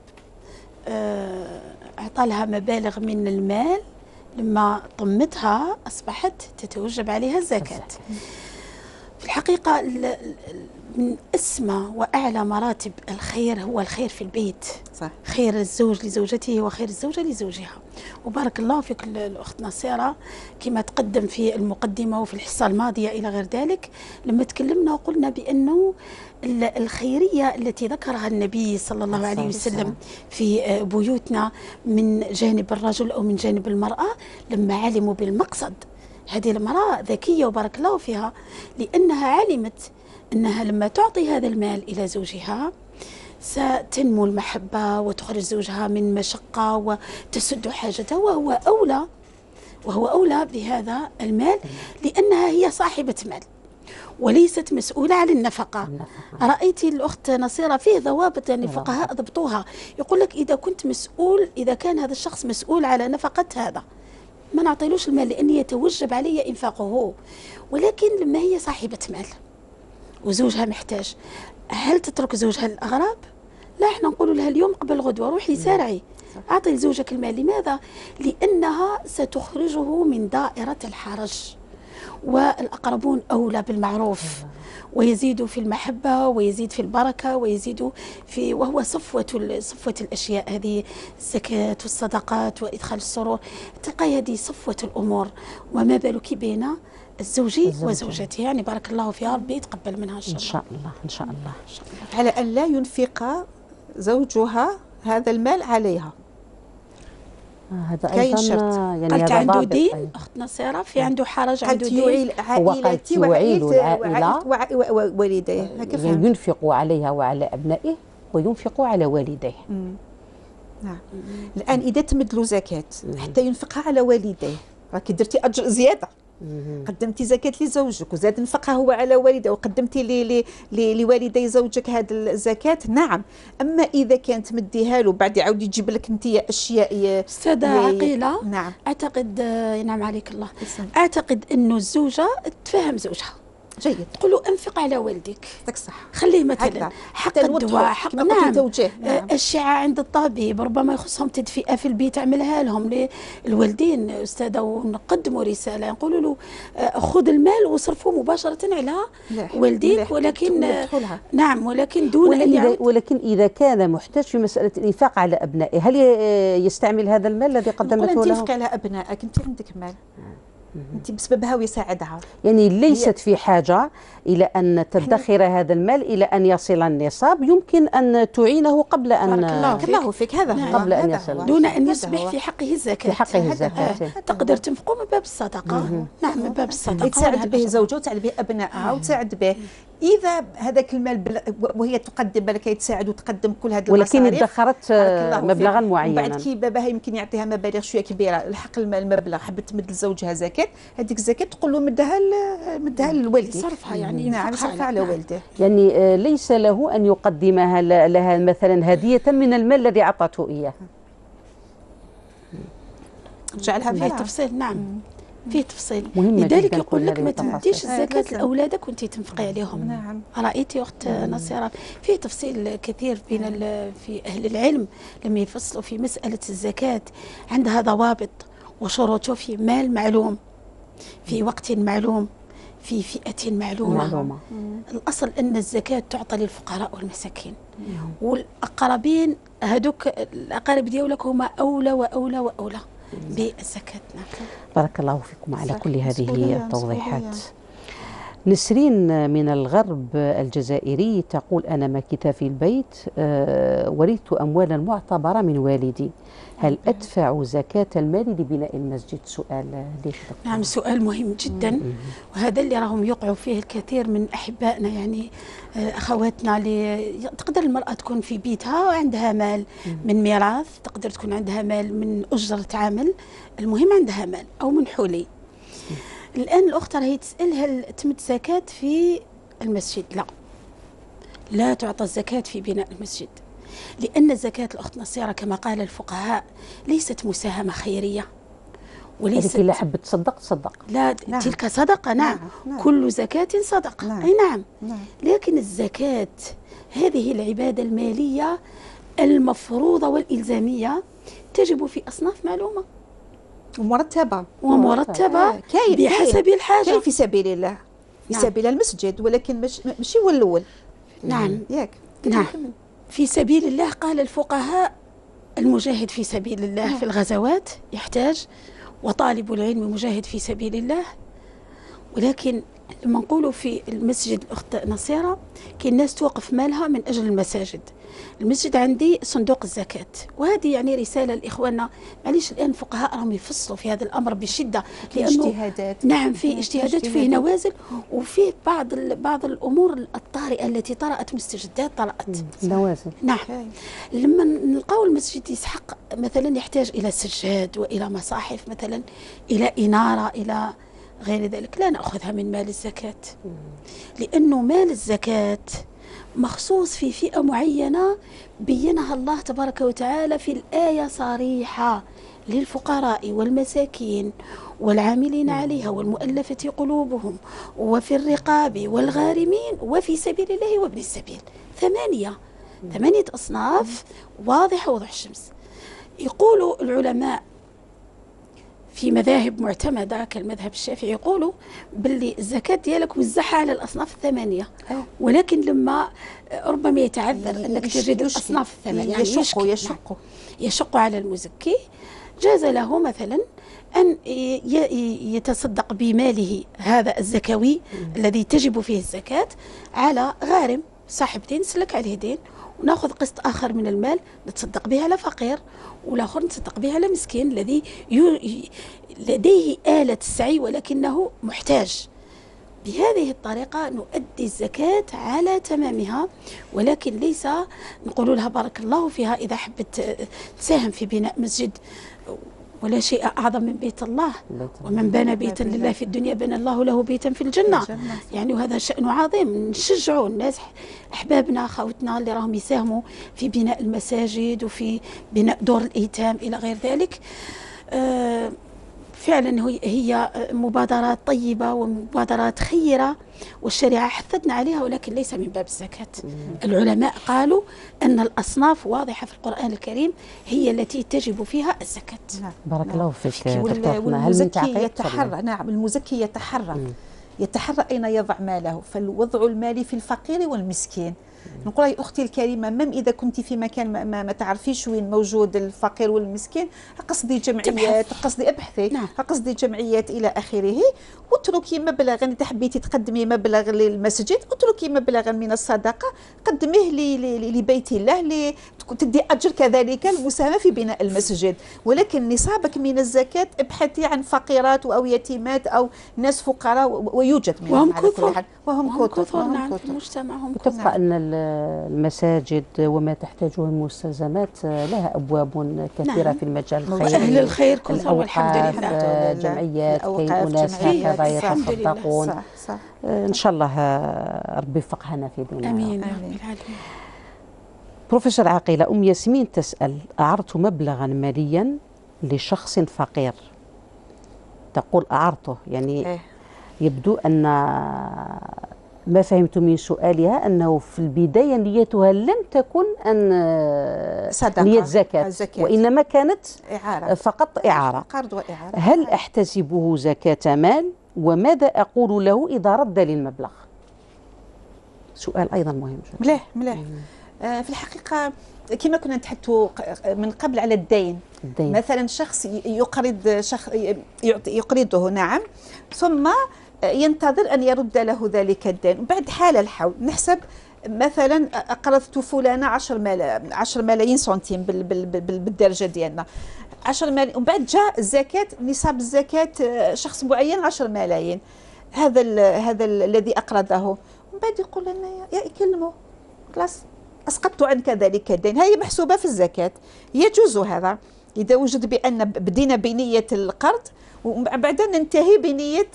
أعطى لها مبالغ من المال، لما طمتها أصبحت تتوجب عليها الزكاة. في الحقيقة من أسمى وأعلى مراتب الخير هو الخير في البيت. صح. خير الزوج لزوجته وخير الزوجة لزوجها. وبارك الله فيك الأخت نصيرة كما تقدم في المقدمة وفي الحصة الماضية إلى غير ذلك، لما تكلمنا وقلنا بأنه الخيرية التي ذكرها النبي صلى الله عليه وسلم في بيوتنا من جانب الرجل أو من جانب المرأة، لما علموا بالمقصد. هذه المرأة ذكية وبارك الله فيها، لأنها علمت أنها لما تعطي هذا المال إلى زوجها ستنمو المحبة وتخرج زوجها من مشقة وتسد حاجته، وهو أولى وهو أولى بهذا المال، لأنها هي صاحبة مال وليست مسؤولة عن النفقة. رأيت الأخت نصيرة فيه ضوابط يعني الفقهاء ضبطوها، يقول لك إذا كنت مسؤول، إذا كان هذا الشخص مسؤول على نفقة هذا ما نعطيلوش المال لأن يتوجب عليه إنفاقه. ولكن لما هي صاحبة مال وزوجها محتاج، هل تترك زوجها الأغراب؟ لا، احنا نقول لها اليوم قبل غدوة روحي سارعي أعطي لزوجك المال. لماذا؟ لأنها ستخرجه من دائرة الحرج، والأقربون أولى بالمعروف، ويزيد في المحبة ويزيد في البركة ويزيد في، وهو صفوة صفوة الأشياء هذه، الزكاة والصدقات وإدخال السرور، تلقاي هذه صفوة الأمور. وما بالك بين الزوج وزوجته، يعني بارك الله فيها، ربي يتقبل منها إن شاء الله. إن شاء الله إن شاء الله. على أن لا ينفق زوجها هذا المال عليها. هذا أيضا يعني قالت عنده دين أخت نصيرة، في عنده حرج، عنده دين، عائلتي وعائل العائلة ووالديه، يعني ينفق عليها وعلى أبنائه وينفق على والديه. نعم. الآن إذا تمد له زكاة حتى ينفقها على والديه، راكي درتي أجر زيادة، قدمتي زكاة لزوجك وزاد نفقها هو على والديه، وقدمتي لوالدي زوجك هذه الزكاة. نعم. أما إذا كانت مديها له بعد يعاود يجيب لك أنت أشياء. أستاذة عقيلة، نعم، أعتقد ينعم عليك الله، أعتقد أنه الزوجة تفهم زوجها جيد، تقول له انفق على والدك، يعطيك الصحة، خليه مثلا حق الدواء، حق نعم. نعم. الشعاع عند الطبيب ربما يخصهم تدفئة في البيت، اعملها لهم للوالدين أستاذة، ونقدموا رسالة نقولوا له خذ المال وصرفوه مباشرة على والديك، ولكن نعم ولكن دون أن إذا ولكن إذا كان محتاج في مسألة الإنفاق على أبنائه، هل يستعمل هذا المال الذي قدمته له؟ تنفق على أبنائك، أنت عندك مال انت بسببها ويساعدها. يعني ليست في حاجة إلى أن تدخر هذا المال إلى أن يصل النصاب، يمكن أن تعينه قبل أن بارك الله فيك. الله فيك. هذا هو قبل أن هذا يصل. هو. دون أن هذا يصبح هو. في حقه الزكاة. في حقه هذا الزكاة. هو. تقدر تنفقه من باب الصدقة. نعم، من باب الصدقة. تساعد به زوجها وتساعد به أبنائها وتساعد به. إذا هذاك المال بل... وهي تقدم بالك تساعد وتقدم كل هذه ولكن المصاريف، ادخرت مبلغا معينا، بعد كي باباها يمكن يعطيها مبالغ شويه كبيره، الحق المبلغ حبت تمد لزوجها زكاه، هذيك الزكاه تقول له مدها مدها لوالدك، يصرفها يعني نعم يصرفها على والده. يعني ليس له أن يقدمها لها مثلا هدية من المال الذي أعطته إياه. جعلها فيه تفصيل. نعم فيه تفصيل. لذلك يقول لك ما تديش الزكاة لأولادك وانت تنفقي عليهم. نعم. رأيتي أخت نصيرة فيه تفصيل كثير بين في أهل العلم لما يفصلوا في مسألة الزكاة، عندها ضوابط وشروط في مال معلوم في وقت معلوم في فئة معلومة. معلومة. الأصل أن الزكاة تعطى للفقراء والمساكين، والأقربين هذوك الأقارب ديالك هما أولى وأولى وأولى بالزكاة. نعم. بارك الله فيكم على كل هذه التوضيحات. نسرين من الغرب الجزائري تقول: أنا ماكثة في البيت، أه ورثت أموالا معتبرة من والدي، هل أدفع زكاة المال لبناء المسجد؟ سؤال ليش؟ نعم سؤال مهم جدا، وهذا اللي راهم يقعوا فيه الكثير من أحبائنا، يعني أخواتنا. اللي تقدر المرأة تكون في بيتها وعندها مال من ميراث، تقدر تكون عندها مال من أجرة عمل، المهم عندها مال أو من حولي. الآن الأخت راهي تسأل هل تمت زكاة في المسجد؟ لا، لا تعطى الزكاة في بناء المسجد، لأن الزكاة الأخت نصيرة كما قال الفقهاء ليست مساهمة خيرية، وليست اللي حب تصدق تصدق، لا نعم. تلك صدقة. نعم. نعم. كل زكاة صدقة. نعم. أي نعم. نعم. لكن الزكاة هذه العبادة المالية المفروضة والإلزامية تجب في أصناف معلومة ومرتبة ومرتبة آه. بحسب الحاجة. كاين في سبيل الله، في نعم. سبيل المسجد، ولكن مش ماشي هو الأول. نعم. ياك. نعم. في سبيل الله قال الفقهاء: المجاهد في سبيل الله نعم. في الغزوات يحتاج، وطالب العلم مجاهد في سبيل الله. ولكن لما نقولوا في المسجد الأخت نصيرة، كاين الناس توقف مالها من أجل المساجد. المسجد عندي صندوق الزكاة، وهذه يعني رسالة لإخواننا. معليش الآن الفقهاء راهم يفصلوا في هذا الأمر بشدة، لأنه اجتهادات. نعم في اجتهادات، فيه نوازل، وفيه بعض بعض الأمور الطارئة التي طرأت، مستجدات طرأت نوازل. نعم. لما نلقاو المسجد يسحق مثلا يحتاج إلى سجاد وإلى مصاحف مثلا، إلى إنارة، إلى غير ذلك، لا نأخذها من مال الزكاة، لأنه مال الزكاة مخصوص في فئة معينة بينها الله تبارك وتعالى في الآية صريحة: للفقراء والمساكين والعاملين عليها والمؤلفة قلوبهم وفي الرقاب والغارمين وفي سبيل الله وابن السبيل. ثمانية ثمانية أصناف واضحة وضوح الشمس. يقولوا العلماء في مذاهب معتمدة كالمذهب الشافعي، يقولوا باللي الزكاة ديالك وزعها على الأصناف الثمانية، ولكن لما ربما يتعذر أنك تجد الأصناف الثمانية، يعني يشق يشق يشق على المزكي، جاز له مثلا أن يتصدق بماله هذا الزكوي الذي تجب فيه الزكاة على غارم صاحب دين سلك عليه دين، وناخذ قسط آخر من المال نتصدق به على فقير، والآخر نتصدق به على مسكين الذي لديه آلة السعي ولكنه محتاج. بهذه الطريقة نؤدي الزكاة على تمامها، ولكن ليس نقول لها بارك الله فيها إذا حبت تساهم في بناء مسجد، ولا شيء أعظم من بيت الله، ومن بنى بيتا لله في الدنيا بنى الله له بيتا في الجنة. يعني وهذا شأن عظيم، نشجعوا الناس أحبابنا خوتنا اللي راهم يساهموا في بناء المساجد وفي بناء دور الأيتام إلى غير ذلك. آه فعلا هي مبادرات طيبة ومبادرات خيرة، والشريعة حثتنا عليها، ولكن ليس من باب الزكاة. العلماء قالوا أن الأصناف واضحة في القرآن الكريم هي التي تجب فيها الزكاة. نعم. بارك الله فيك. والمزكي يتحرى، نعم المزكي يتحرى يتحرى أين يضع ماله، فالوضع المالي في الفقير والمسكين. نقول يا أختي الكريمة، مم إذا كنت في مكان ما, ما, ما تعرفيش وين موجود الفقير والمسكين، قصدي جمعيات، قصدي ابحثي، نعم. قصدي جمعيات إلى آخره، واتركي مبلغا إذا حبيتي تقدمي مبلغ للمسجد، اتركي مبلغا من الصدقة قدميه لبيت الله، تدي أجر كذلك المساهمة في بناء المسجد. ولكن نصابك من الزكاة ابحثي عن فقيرات أو يتيمات أو ناس فقراء، ويوجد منهم وهم على كل كثر. حال، وهم وهم كثر، كثر وهم نعم، كثر. المجتمع هم وتبقى كثر. أن المساجد وما تحتاجه المستلزمات لها أبواب كثيرة نعم. في المجال أهل الخيري، الخير كثر والحمد الأوقاف، لله. جمعيات، كي الأوقاف، أناس جمعيات، هكذا الحمد لله. يتصدقون. صح صح. إن شاء الله ربي يفقهنا في ديننا. امين يا آمين. رب العالمين. بروفيسور عقيلة، أم ياسمين تسأل: أعرت مبلغا ماليا لشخص فقير. تقول أعرته، يعني إيه. يبدو أن ما فهمت من سؤالها أنه في البداية نيتها لم تكن أن صدقة، نية زكاة، الزكاة. وإنما كانت إعارة فقط إعارة. قرض وإعارة. هل أحتسبه زكاة مال؟ وماذا أقول له إذا رد لي المبلغ؟ سؤال أيضا مهم جدا. مليح مليح. آه في الحقيقة كما كنا نتحدثوا من قبل على الدين. الدين. مثلا شخص يقرض شخص يقرضه، نعم، ثم ينتظر أن يرد له ذلك الدين بعد حال الحول. نحسب مثلا أقرضت فلانة عشر ملايين عشر ملايين سنتيم بالدرجة ديالنا، عشر ملايين، ومن بعد جاء الزكاة، نصاب الزكاة شخص معين عشر ملايين، هذا ال هذا ال الذي أقرضه، ومن بعد يقول لنا يا يكلمه خلاص أسقطت عنك ذلك الدين، هي محسوبة في الزكاة، يجوز هذا إذا وجد بأن بدينا بنية القرض وبعدين ننتهي بنية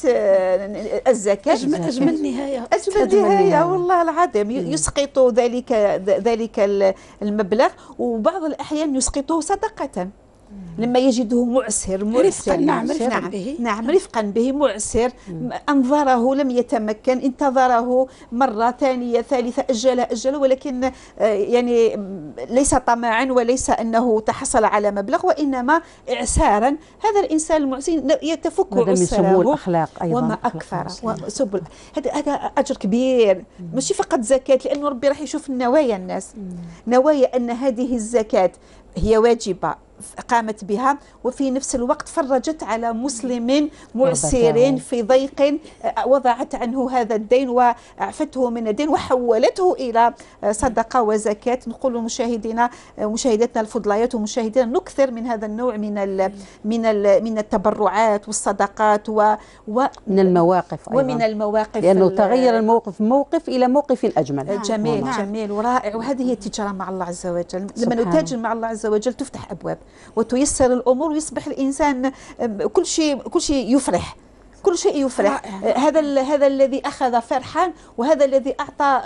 الزكاة. أجمل, أجمل نهاية، أجمل نهاية والله العظيم. يسقط ذلك ذلك المبلغ، وبعض الأحيان يسقطه صدقة لما يجده معسر معسر نعم رفقا نعم به نعم رفقا به معسر، انظره لم يتمكن، انتظره مرة ثانية ثالثة، أجل أجل، ولكن يعني ليس طمعا وليس أنه تحصل على مبلغ، وإنما إعسارا. هذا الإنسان المعسر يتفك هذا من سمو عسره الأخلاق أيضا، وما أكثر وسبل. هذا هذا أجر كبير، ماشي فقط زكاة، لأنه ربي راح يشوف نوايا الناس، نوايا أن هذه الزكاة هي واجبة قامت بها، وفي نفس الوقت فرجت على مسلم معسر في ضيق، وضعت عنه هذا الدين وعفته من الدين وحولته إلى صدقة وزكاة. نقول لمشاهدينا مشاهداتنا الفضليات ومشاهدينا نكثر من هذا النوع من ال من ال من التبرعات والصدقات و من المواقف أيضا، ومن المواقف، لأنه تغير الموقف موقف إلى موقف أجمل. جميل نعم. جميل ورائع. وهذه هي التجارة مع الله عز وجل. لما نتاجر مع الله عز وجل تفتح أبواب وتيسر الأمور، ويصبح الإنسان كل شيء كل شيء يفرح، كل شيء يفرح. هذا هذا الذي أخذ فرحا، وهذا الذي أعطى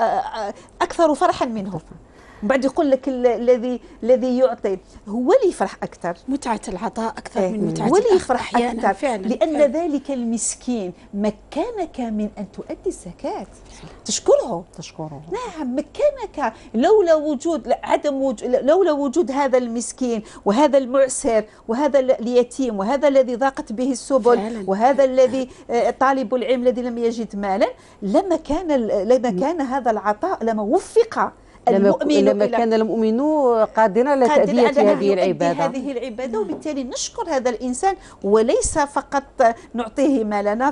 أكثر فرحا منه. بعد يقول لك الذي الذي يعطي هو اللي يفرح أكثر، متعة العطاء أكثر من متعة هو اللي يفرح أكثر فعلا، لأن فعلا. ذلك المسكين مكانك من أن تؤدي الزكاة، تشكره تشكره نعم، مكانك. لولا وجود عدم وجود لولا وجود هذا المسكين وهذا المعسر وهذا اليتيم وهذا الذي ضاقت به السبل فعلا. وهذا الذي طالب العلم الذي لم يجد مالا، لما كان لما كان هذا العطاء لما وفق المؤمن، لما كان المؤمن قادرا على تأدية هذه العبادة هذه العبادة وبالتالي نشكر هذا الإنسان وليس فقط نعطيه مالنا.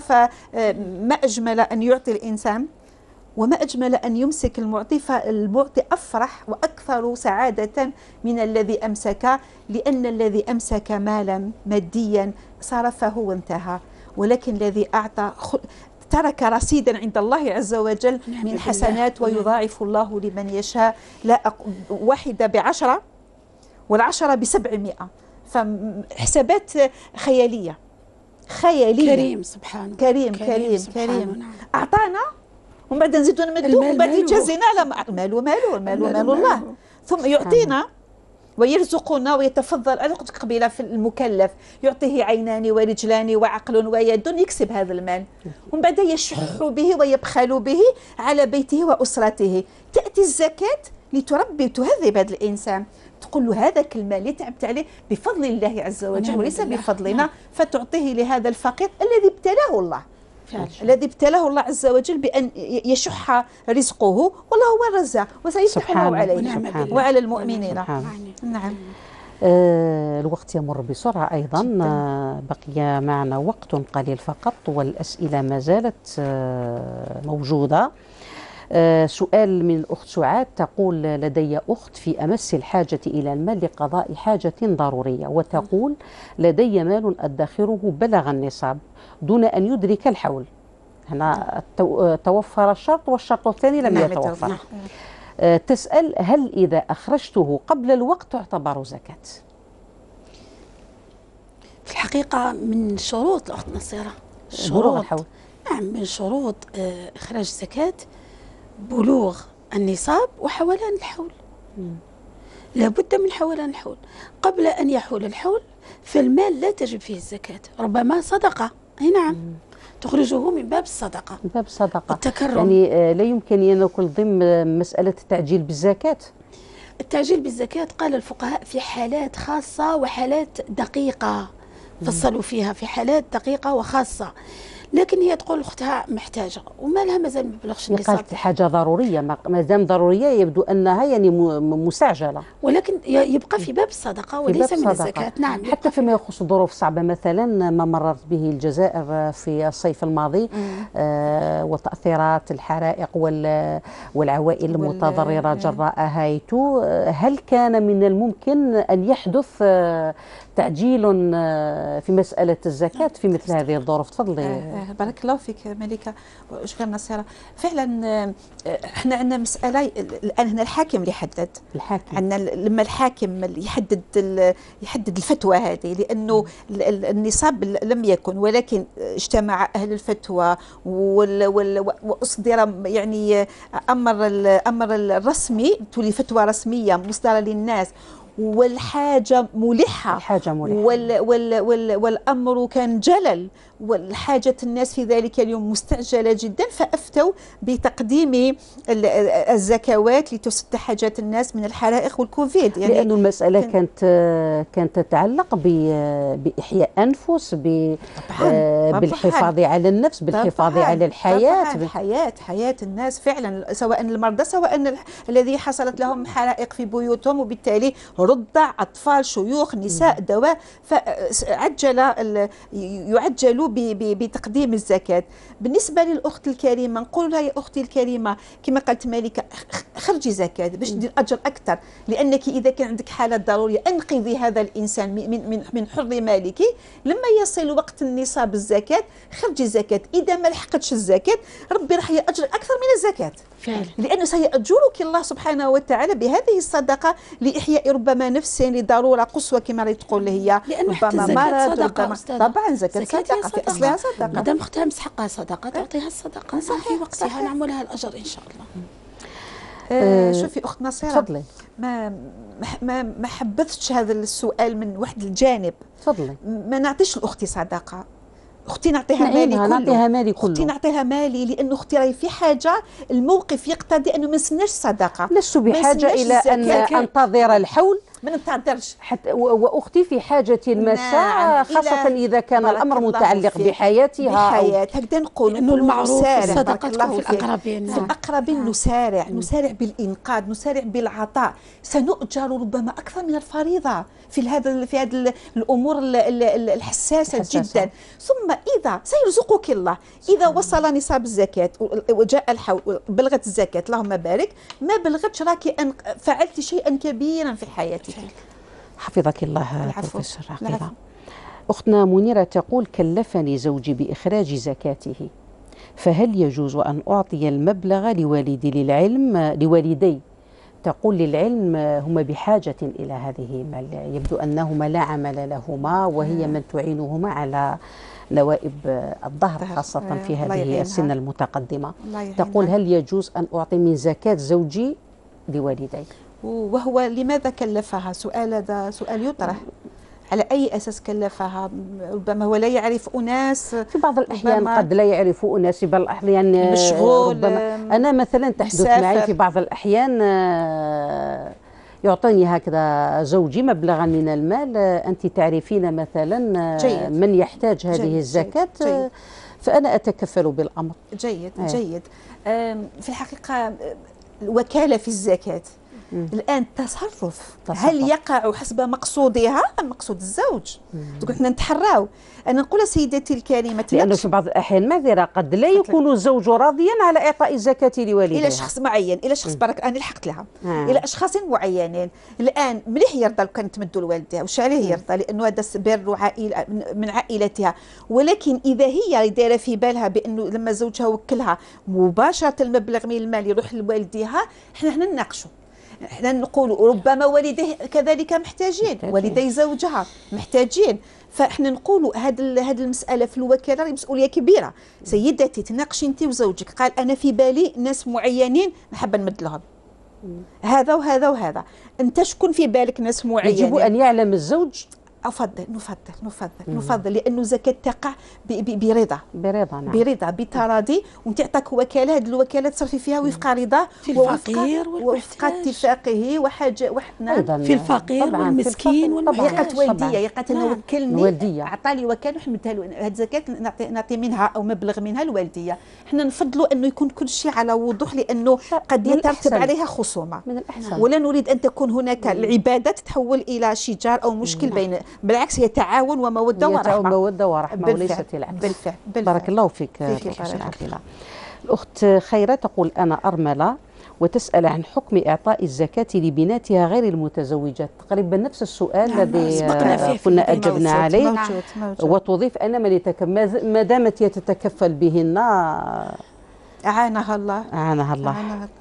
فما أجمل أن يعطي الإنسان وما أجمل أن يمسك المعطي، فالمعطي أفرح وأكثر سعادة من الذي أمسك، لأن الذي أمسك مالا ماديا صرفه وانتهى، ولكن الذي أعطى ترك رصيدا عند الله عز وجل من حسنات، ويضاعف الله لمن يشاء، لا أق... واحدة بعشرة والعشرة بسبعمائة، فحسابات خيالية خيالية. كريم سبحانه، كريم كريم كريم نعم. أعطانا ومن بعد نزيدو نمدو ومن بعد يجازينا على المال وماله المال ومال الله، ثم يعطينا ويرزقنا ويتفضل. أنا قلت قبيلة في المكلف يعطيه عينان ورجلان وعقل ويد يكسب هذا المال، ومن بعد يشح به ويبخل به على بيته وأسرته. تأتي الزكاة لتربي وتهذب هذا الإنسان، تقول له هذاك المال اللي تعبت عليه بفضل الله عز وجل وليس بفضلنا، فتعطيه لهذا الفقير الذي ابتلاه الله فعلا. الذي ابتلاه الله عز وجل بأن يشح رزقه، والله هو الرزاق وسيفتح الله عليه سبحانه. وعلى المؤمنين. نعم. آه الوقت يمر بسرعة أيضا. آه بقي معنا وقت قليل فقط والأسئلة ما زالت آه موجودة. آه سؤال من الأخت سعاد تقول: لدي أخت في أمس الحاجة إلى المال لقضاء حاجة ضرورية، وتقول: لدي مال أدخره بلغ النصاب دون أن يدرك الحول. هنا توفر الشرط والشرط الثاني لم نعم يتوفر. نعم. آه تسأل: هل إذا أخرجته قبل الوقت تعتبر زكاة؟ في الحقيقة من شروط الأخت نصيرة بلوغ الحول. نعم، من شروط آه إخراج الزكاة بلوغ النصاب وحولان الحول. مم. لابد من حولان الحول. قبل أن يحول الحول فالمال لا تجب فيه الزكاة، ربما صدقة. أي نعم. مم. تخرجه من باب الصدقة، من باب الصدقة، التكرم. يعني آه لا يمكن أن يكون ضمن مسألة التعجيل بالزكاة. التعجيل بالزكاة قال الفقهاء في حالات خاصة وحالات دقيقة، فصلوا فيها في حالات دقيقة وخاصة، لكن هي تقول اختها محتاجه وما لها مازال ما بلغش النصاب. قالت حاجه ضروريه، ما دام ضروريه يبدو انها يعني مستعجله، ولكن يبقى في باب الصدقه وليس من الزكاه. نعم. حتى فيما يخص ظروف صعبه، مثلا ما مررت به الجزائر في الصيف الماضي آه وتاثيرات الحرائق والعوائل المتضرره جراء هايتو، هل كان من الممكن ان يحدث آه تعجيل في مسألة الزكاة في مثل هذه الظروف؟ تفضلي. آه بارك الله فيك ملكة وشكرا نصيرة. فعلا احنا عندنا مسألة الآن هنا الحاكم اللي يحدد. الحاكم عندنا لما الحاكم يحدد يحدد الفتوى هذه، لأنه النصاب لم يكن، ولكن اجتمع أهل الفتوى وأصدر يعني أمر الأمر الرسمي، تولي فتوى رسمية مصدرة للناس، والحاجة ملحة، الحاجة ملحة. وال وال وال والأمر كان جلل، والحاجة الناس في ذلك اليوم مستعجلة جدا، فأفتوا بتقديم الزكوات لتسد حاجات الناس من الحرائق والكوفيد. يعني لأن المسألة كان كانت كانت تتعلق بإحياء أنفس، بالحفاظ على النفس، بالحفاظ على الحياة، الحياة حياة الناس فعلا، سواء المرضى سواء الذي حصلت لهم حرائق في بيوتهم، وبالتالي رضع، أطفال، شيوخ، نساء، دواء، فعجل يعجلوا بتقديم الزكاة. بالنسبة للأخت الكريمة نقول لها: يا أختي الكريمة كما قالت مالكة، خرجي زكاة باش تدير أجر أكثر، لأنك إذا كان عندك حالة ضرورية أنقذي هذا الإنسان من من من حر مالك. لما يصل وقت النصاب الزكاة خرجي زكاة، إذا ما لحقتش الزكاة ربي راح يأجر أكثر من الزكاة فعلا، لأنه سيأجرك الله سبحانه وتعالى بهذه الصدقة لإحياء ربما نفس لضرورة قصوى كما تقول هي، ربما مرض، ربما طبعا زكاة صدقة في أصلها صدقة، مادام اختها مسحقها صدقة تعطيها الصدقة في وقتها، نعملها الأجر إن شاء الله. آه شوفي أخت نصيرة، تفضلي. ما ما ما حبذتش هذا السؤال من واحد الجانب. تفضلي. ما نعطيش لأختي صدقة، اختي نعطيها مالي كله، نعطيها مالي كله، اختي نعطيها مالي لانه اختي راهي في حاجه، الموقف يقتضي انه ما نسناش صدقه، لست بحاجه الى ان انتظر الحول، ما ننتظرش حتى واختي في حاجه ماسه، نعم. خاصه اذا كان الامر متعلق بحياتها بحياه هكذا نقول انه المعروف الصدقه في الاقربين، في الاقربين نسارع نسارع بالانقاذ، نسارع بالعطاء، سنؤجر ربما اكثر من الفريضه في هذا في هذه الامور الحساسه, الحساسة جدا. ثم اذا سيرزقك الله، اذا وصل نصاب الزكاه وجاء الحول بلغت الزكاه اللهم بارك، ما بلغتش راكي أن فعلت شيئا كبيرا في حياتك. حفظك الله بروفيسور عقيلة. أختنا منيرة تقول: كلفني زوجي بإخراج زكاته، فهل يجوز أن أعطي المبلغ لوالدي للعلم لوالدي تقول للعلم هما بحاجة إلى هذه المال، يبدو أنهما لا عمل لهما وهي من تعينهما على نوائب الظهر خاصة في هذه السن المتقدمة. تقول: هل يجوز أن أعطي من زكاة زوجي لوالدي؟ وهو لماذا كلفها؟ سؤال هذا سؤال يطرح، على أي أساس كلفها؟ ربما هو لا يعرف أناس، في بعض الأحيان قد لا يعرف أناس، في بعض الأحيان مشغول، ربما أنا مثلا تحدث معي في بعض الأحيان يعطيني هكذا زوجي مبلغا من المال، أنت تعرفين مثلا جيد. من يحتاج هذه جيد. الزكاة، جيد. فأنا أتكفل بالأمر. جيد أيه. جيد. آم، في الحقيقة الوكالة في الزكاة مم. الآن تصرف. تصرف هل يقع حسب مقصودها أم مقصود الزوج؟ تقول احنا نتحراو. أنا نقول سيدتي الكريمة، لأنه في بعض الأحيان معذرة قد لا يكون الزوج راضيا على إعطاء الزكاة لوالديه إلى شخص معين، إلى شخص برك أنا لحقت لها آه. إلى أشخاص معينين. الآن مليح يرضى لو كانت تمدوا لوالدها، وش عليه يرضى؟ لأنه هذا بر عائلة من عائلتها. ولكن إذا هي دايرة في بالها بأنه لما زوجها وكلها مباشرة المبلغ من المال يروح لوالديها، احنا هنا نناقشوا، احنا نقول ربما والديه كذلك محتاجين، والدي زوجها محتاجين. فاحنا نقولوا هذه هذه المساله في الوكاله راهي مسؤوليه كبيره. سيدتي تناقشي انت وزوجك، قال انا في بالي ناس معينين نحب نمد لهم هذا وهذا وهذا، انت شكون في بالك ناس معينين؟ يجب ان يعلم الزوج. أفضل نفضل نفضل مم. نفضل لأنه زكاة تقع برضا برضا نعم. برضا بتراضي، وتعطيك وكالة، هذه الوكالة تصرفي فيها وفق رضاه الفقير ووفق اتفاقه وحاجة وحنا في الفقير والمسكين والمحتاج. يقات والدية، يقات أنا وكلني عطالي وكالة نحمدها له، هذه الزكاة نعطي نعطي منها أو مبلغ منها الوالدية. احنا نفضلوا أنه يكون كل شيء على وضوح، لأنه قد يترتب عليها خصومة من الأحسن. ولا نريد أن تكون هناك العبادة تتحول إلى شجار أو مشكل مم. بين، بالعكس هي تعاون ومودة ورحمة. مودة ورحمة وليست العكس. بالفعل. بالفعل. بارك الله فيك. الأخت خيرة تقول أنا أرملة وتسأل عن حكم إعطاء الزكاة لبناتها غير المتزوجات. تقريبا نفس السؤال الذي نعم. كنا أجبنا عليه. موجود. موجود. وتضيف أن من يتك... ما دامت يتتكفل بهن أعانها الله. أعانها الله. أعانها الله.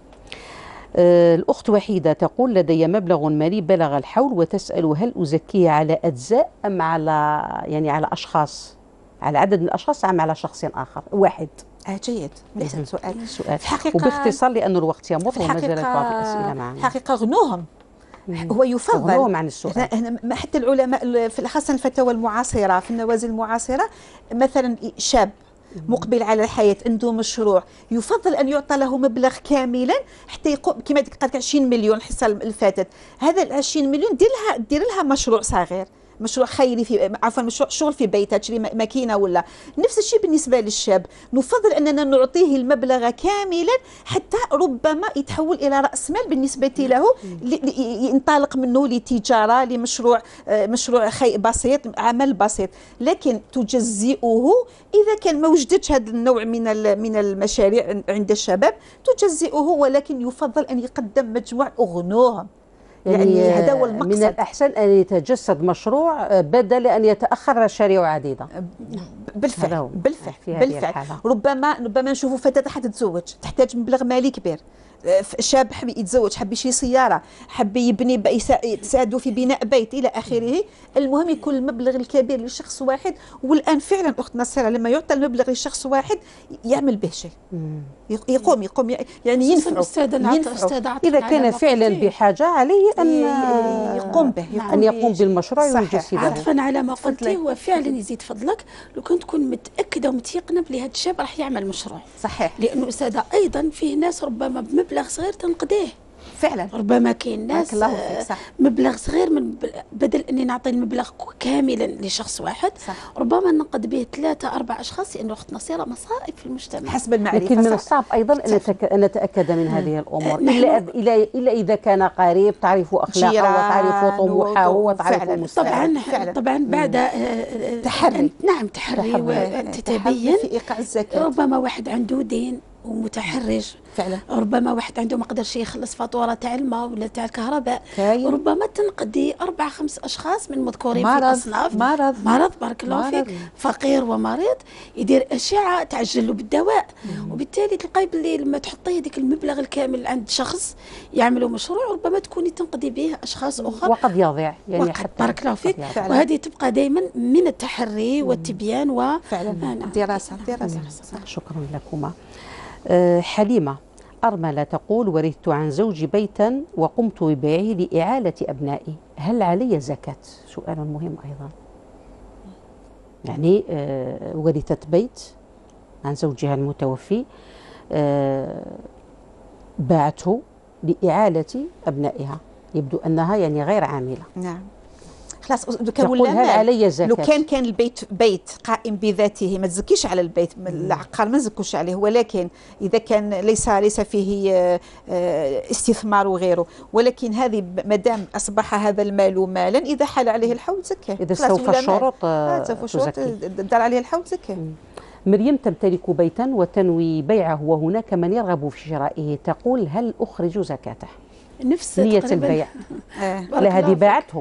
الأخت وحيدة تقول لدي مبلغ مالي بلغ الحول، وتسأل هل أزكيه على أجزاء أم على يعني على أشخاص، على عدد من الأشخاص أم على شخص آخر واحد؟ آه جيد. ليس سؤال. سؤال. وباختصار لأن الوقت يمر وما زالت بعض الأسئلة معنا. حقيقة غنوهم هو يفضل غنوهم عن السؤال. حتى العلماء في خاصة الفتاوى المعاصرة في النوازل المعاصرة، مثلا شاب مقبل على الحياة عنده مشروع، يفضل أن يعطى له مبلغ كاملا حتى يقوم كما قالت عشرين مليون الحصة اللي فاتت. هذا ال عشرين مليون دير لها دير لها مشروع صغير، مشروع خيري في عفوا مشروع شغل في بيتها، تشري ماكينه ولا. نفس الشيء بالنسبه للشاب، نفضل اننا نعطيه المبلغ كاملا حتى ربما يتحول الى راس مال بالنسبه له، ينطلق منه لتجاره، لمشروع مشروع خي بسيط، عمل بسيط. لكن تجزئه اذا كان ما وجدتش هذا النوع من من المشاريع عند الشباب تجزئه، ولكن يفضل ان يقدم مجموع اغنوهم. يعني, يعني هذا هو المقصد. من الأحسن أن يتجسد مشروع بدل أن يتأخر مشاريع عديدة. بالفعل بالفعل بالفعل. ربما ربما نشوفوا فتاة حتتزوج تحتاج مبلغ مالي كبير، شاب حب يتزوج، حب يشري سيارة، حب يبني يساعدوا في بناء بيت إلى آخره. المهم يكون المبلغ الكبير لشخص واحد. والآن فعلا أخت نصيرة لما يعطى المبلغ لشخص واحد يعمل به شيء، يقوم يقوم يعني ينفع. إذا كان فعلا بحاجة عليه أن يقوم به، أن يقوم بالمشروع ويجسده. عطفا على ما قلتي، هو فعلا يزيد فضلك لو كنت تكون متأكدة ومتيقنة بلي هذا الشاب راح يعمل مشروع. صحيح. لأنه أستاذة أيضا فيه ناس ربما بمبلغ صغير تنقضيه. فعلا. ربما كاين ناس مبلغ صغير من بدل اني نعطي المبلغ كاملا لشخص واحد، صح. ربما ننقذ به ثلاثه اربع اشخاص، لانه اخت نصيره مصائب في المجتمع حسب المعرفه. لكن من الصعب ايضا ان ان نتاكد من هذه الامور الا الا الا اذا كان قريب، تعرف اخلاقه وتعرف طموحه وتعرف طبعا فعلا. طبعا بعد تحري. نعم تحري وتتبين في ايقاع الزكاه. ربما واحد عنده دين ومتحرج فعلا، ربما واحد عنده ما قدرش يخلص فاتوره تاع الماء ولا تاع الكهرباء، ربما تنقضي اربع خمس اشخاص من مذكورين في الاصناف. مرض مرض بارك الله فيك، فقير ومريض يدير اشعه تعجل له بالدواء. مم. وبالتالي تلقاي باللي لما تحطي هذيك المبلغ الكامل عند شخص يعملوا مشروع، ربما تكوني تنقضي به اشخاص اخر وقد يضيع يعني وقد حتى بارك الله فيك. وهذه تبقى دائما من التحري والتبيان وفعلا دراسه دراسه. شكرا لكما. حليمة أرملة تقول ورثت عن زوجي بيتا وقمت ببيعه لإعالة أبنائي، هل علي زكاة؟ سؤال مهم أيضا. يعني ورثت بيت عن زوجها المتوفي، باعته لإعالة أبنائها، يبدو أنها يعني غير عاملة. نعم. خلاص لو كان تقول ولا هل مال، علي زكاة؟ لو كان كان البيت بيت قائم بذاته ما تزكيش على البيت، العقار ما نزكوش عليه، ولكن اذا كان ليس ليس فيه استثمار وغيره، ولكن هذه ما دام اصبح هذا المال مالا اذا حال عليه الحول زكاه. اذا استوفى الشروط تزكي، دار عليه الحول زكاه. مريم تمتلك بيتا وتنوي بيعه وهناك من يرغب في شرائه، تقول هل أخرج زكاته؟ نفس نية البيع لا هذه باعته،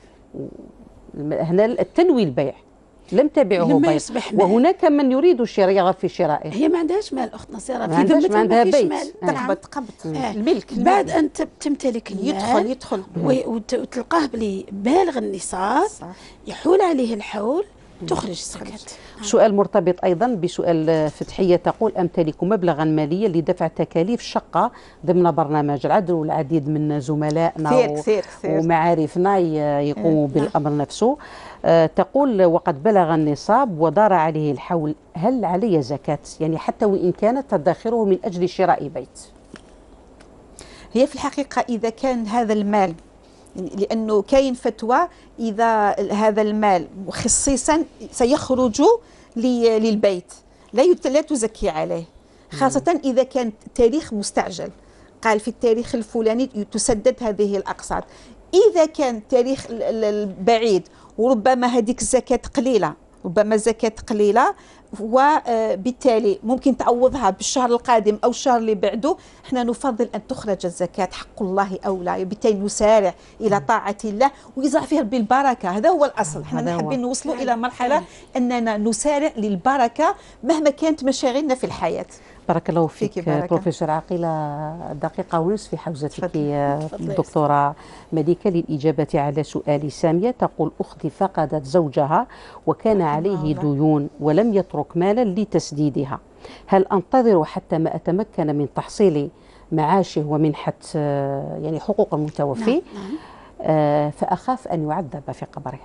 هنا تنوي البيع لم تبعه بيع، وهناك من يريد الشراء يرغب في شرائه. هي ما عندهاش مال أخت نصيرة، في ذمتها ما عندها بيت، تقبض قبض الملك بعد أن تمتلك المال يدخل يدخل وتلقاه بلي بالغ النصاب يحول عليه الحول تخرج الزكاة. سؤال مرتبط أيضا بسؤال فتحية، تقول أمتلك مبلغا ماليا لدفع تكاليف شقة ضمن برنامج العدل، والعديد من زملائنا سير سير سير ومعارفنا يقوموا بالأمر نفسه. أه تقول وقد بلغ النصاب ودار عليه الحول، هل علي زكاة؟ يعني حتى وإن كانت تدخره من أجل شراء بيت. هي في الحقيقة إذا كان هذا المال، لأنه كاين فتوى إذا هذا المال خصيصا سيخرج للبيت لا تزكي عليه، خاصة إذا كان تاريخ مستعجل، قال في التاريخ الفلاني تسدد هذه الأقساط. إذا كان تاريخ بعيد وربما هذيك الزكاة قليلة، ربما زكاة قليلة وبالتالي ممكن تعوضها بالشهر القادم أو الشهر اللي بعده، احنا نفضل أن تخرج الزكاة، حق الله أولى، بالتالي نسارع إلى طاعة الله ويزرع فيها بالبركة. هذا هو الأصل، احنا حابين نوصلوا إلى مرحلة أننا نسارع للبركة مهما كانت مشاغلنا في الحياة. بارك الله فيك بروفيسور عقيلة. دقيقة ونصف في حوزتك الدكتورة مليكة للإجابة على سؤال سامية. تقول أختي فقدت زوجها وكان عليه ديون ولم يترك مالا لتسديدها، هل أنتظر حتى ما أتمكن من تحصيل معاشه ومنحة يعني حقوق المتوفي؟ نعم. آه فأخاف أن يعذب في قبره.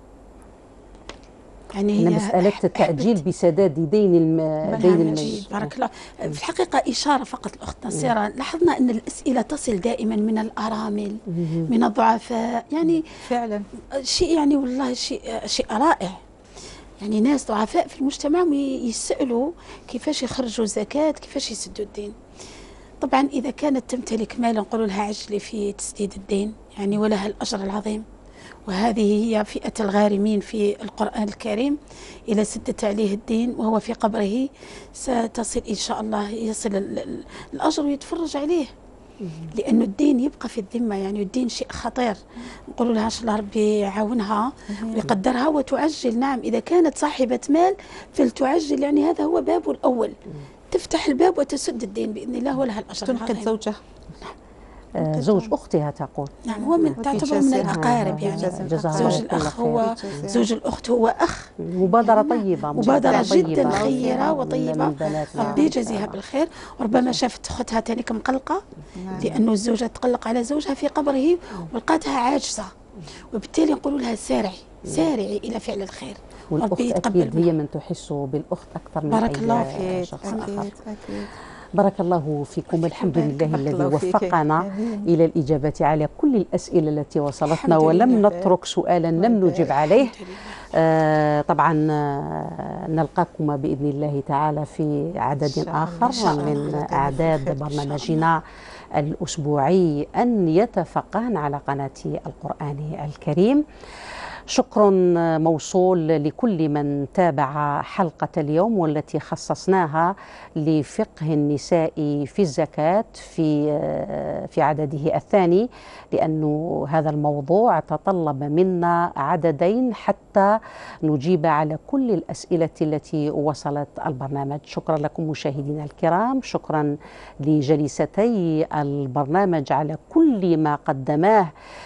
يعني هي مسألة التأجيل بسداد دين الم... دين الميت. بارك الله. في الحقيقة إشارة فقط الأخت نصيرة، لاحظنا أن الأسئلة تصل دائما من الأرامل من الضعفاء، يعني فعلا شيء يعني والله شيء شيء رائع. يعني ناس ضعفاء في المجتمع يسألوا كيفاش يخرجوا زكاة، كيفاش يسدوا الدين. طبعا إذا كانت تمتلك مال نقول لها عجلي في تسديد الدين يعني ولها الأجر العظيم، وهذه هي فئة الغارمين في القرآن الكريم. إذا سدت عليه الدين وهو في قبره ستصل إن شاء الله، يصل الأجر ويتفرج عليه، لأنه الدين يبقى في الذمة. يعني الدين شيء خطير، نقول لها إن شاء الله ربي يعاونها ويقدرها وتعجل. نعم إذا كانت صاحبة مال فلتعجل، يعني هذا هو بابه الأول، تفتح الباب وتسد الدين بإذن الله ولها الأجر. تنقذ زوجها. آه زوج أختها تقول. نعم هو من تعتبر من الأقارب، يعني زوج الأخ هو زوج الأخت هو أخ. مبادرة طيبة، مبادرة جدا خيرة وطيبة، ربي يجازيها بالخير. وربما شافت أختها تانيك مقلقة لأنه الزوجة تقلق على زوجها في قبره ولقاتها عاجزة، وبالتالي نقولوا لها سارعي سارعي إلى فعل الخير. والأخت أكيد هي من تحس بالأخت أكثر من بارك أي الله فيك. شخص أكيد آخر. أكيد. بارك الله فيكم. الحمد لله الذي وفقنا إلى الإجابة على كل الأسئلة التي وصلتنا، ولم نترك سؤالا لم نجب عليه. آه طبعا آه نلقاكم بإذن الله تعالى في عدد آخر من أعداد برنامجنا الأسبوعي أن يتفقهن على قناة القرآن الكريم. شكر موصول لكل من تابع حلقة اليوم والتي خصصناها لفقه النساء في الزكاة في في عدده الثاني، لأنه هذا الموضوع تطلب منا عددين حتى نجيب على كل الأسئلة التي وصلت البرنامج. شكرا لكم مشاهدينا الكرام، شكرا لجليستي البرنامج على كل ما قدماه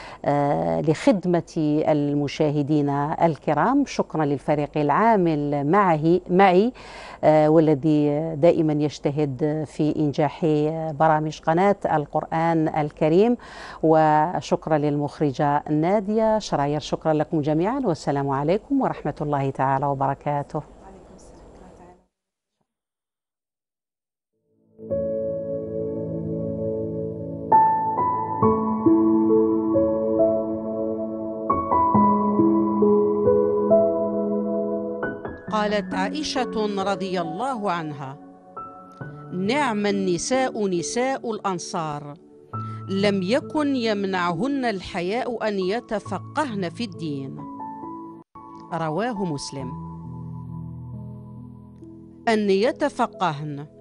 لخدمة المشاهدين الكرام. شكرا للفريق العامل معه معي والذي دائما يجتهد في إنجاح برامج قناة القرآن الكريم، وشكرا للمخرجة نادية شراير. شكرا لكم جميعا، والسلام عليكم ورحمة الله تعالى وبركاته. قالت عائشة رضي الله عنها: نعم النساء نساء الأنصار، لم يكن يمنعهن الحياء أن يتفقهن في الدين. رواه مسلم. أن يتفقهن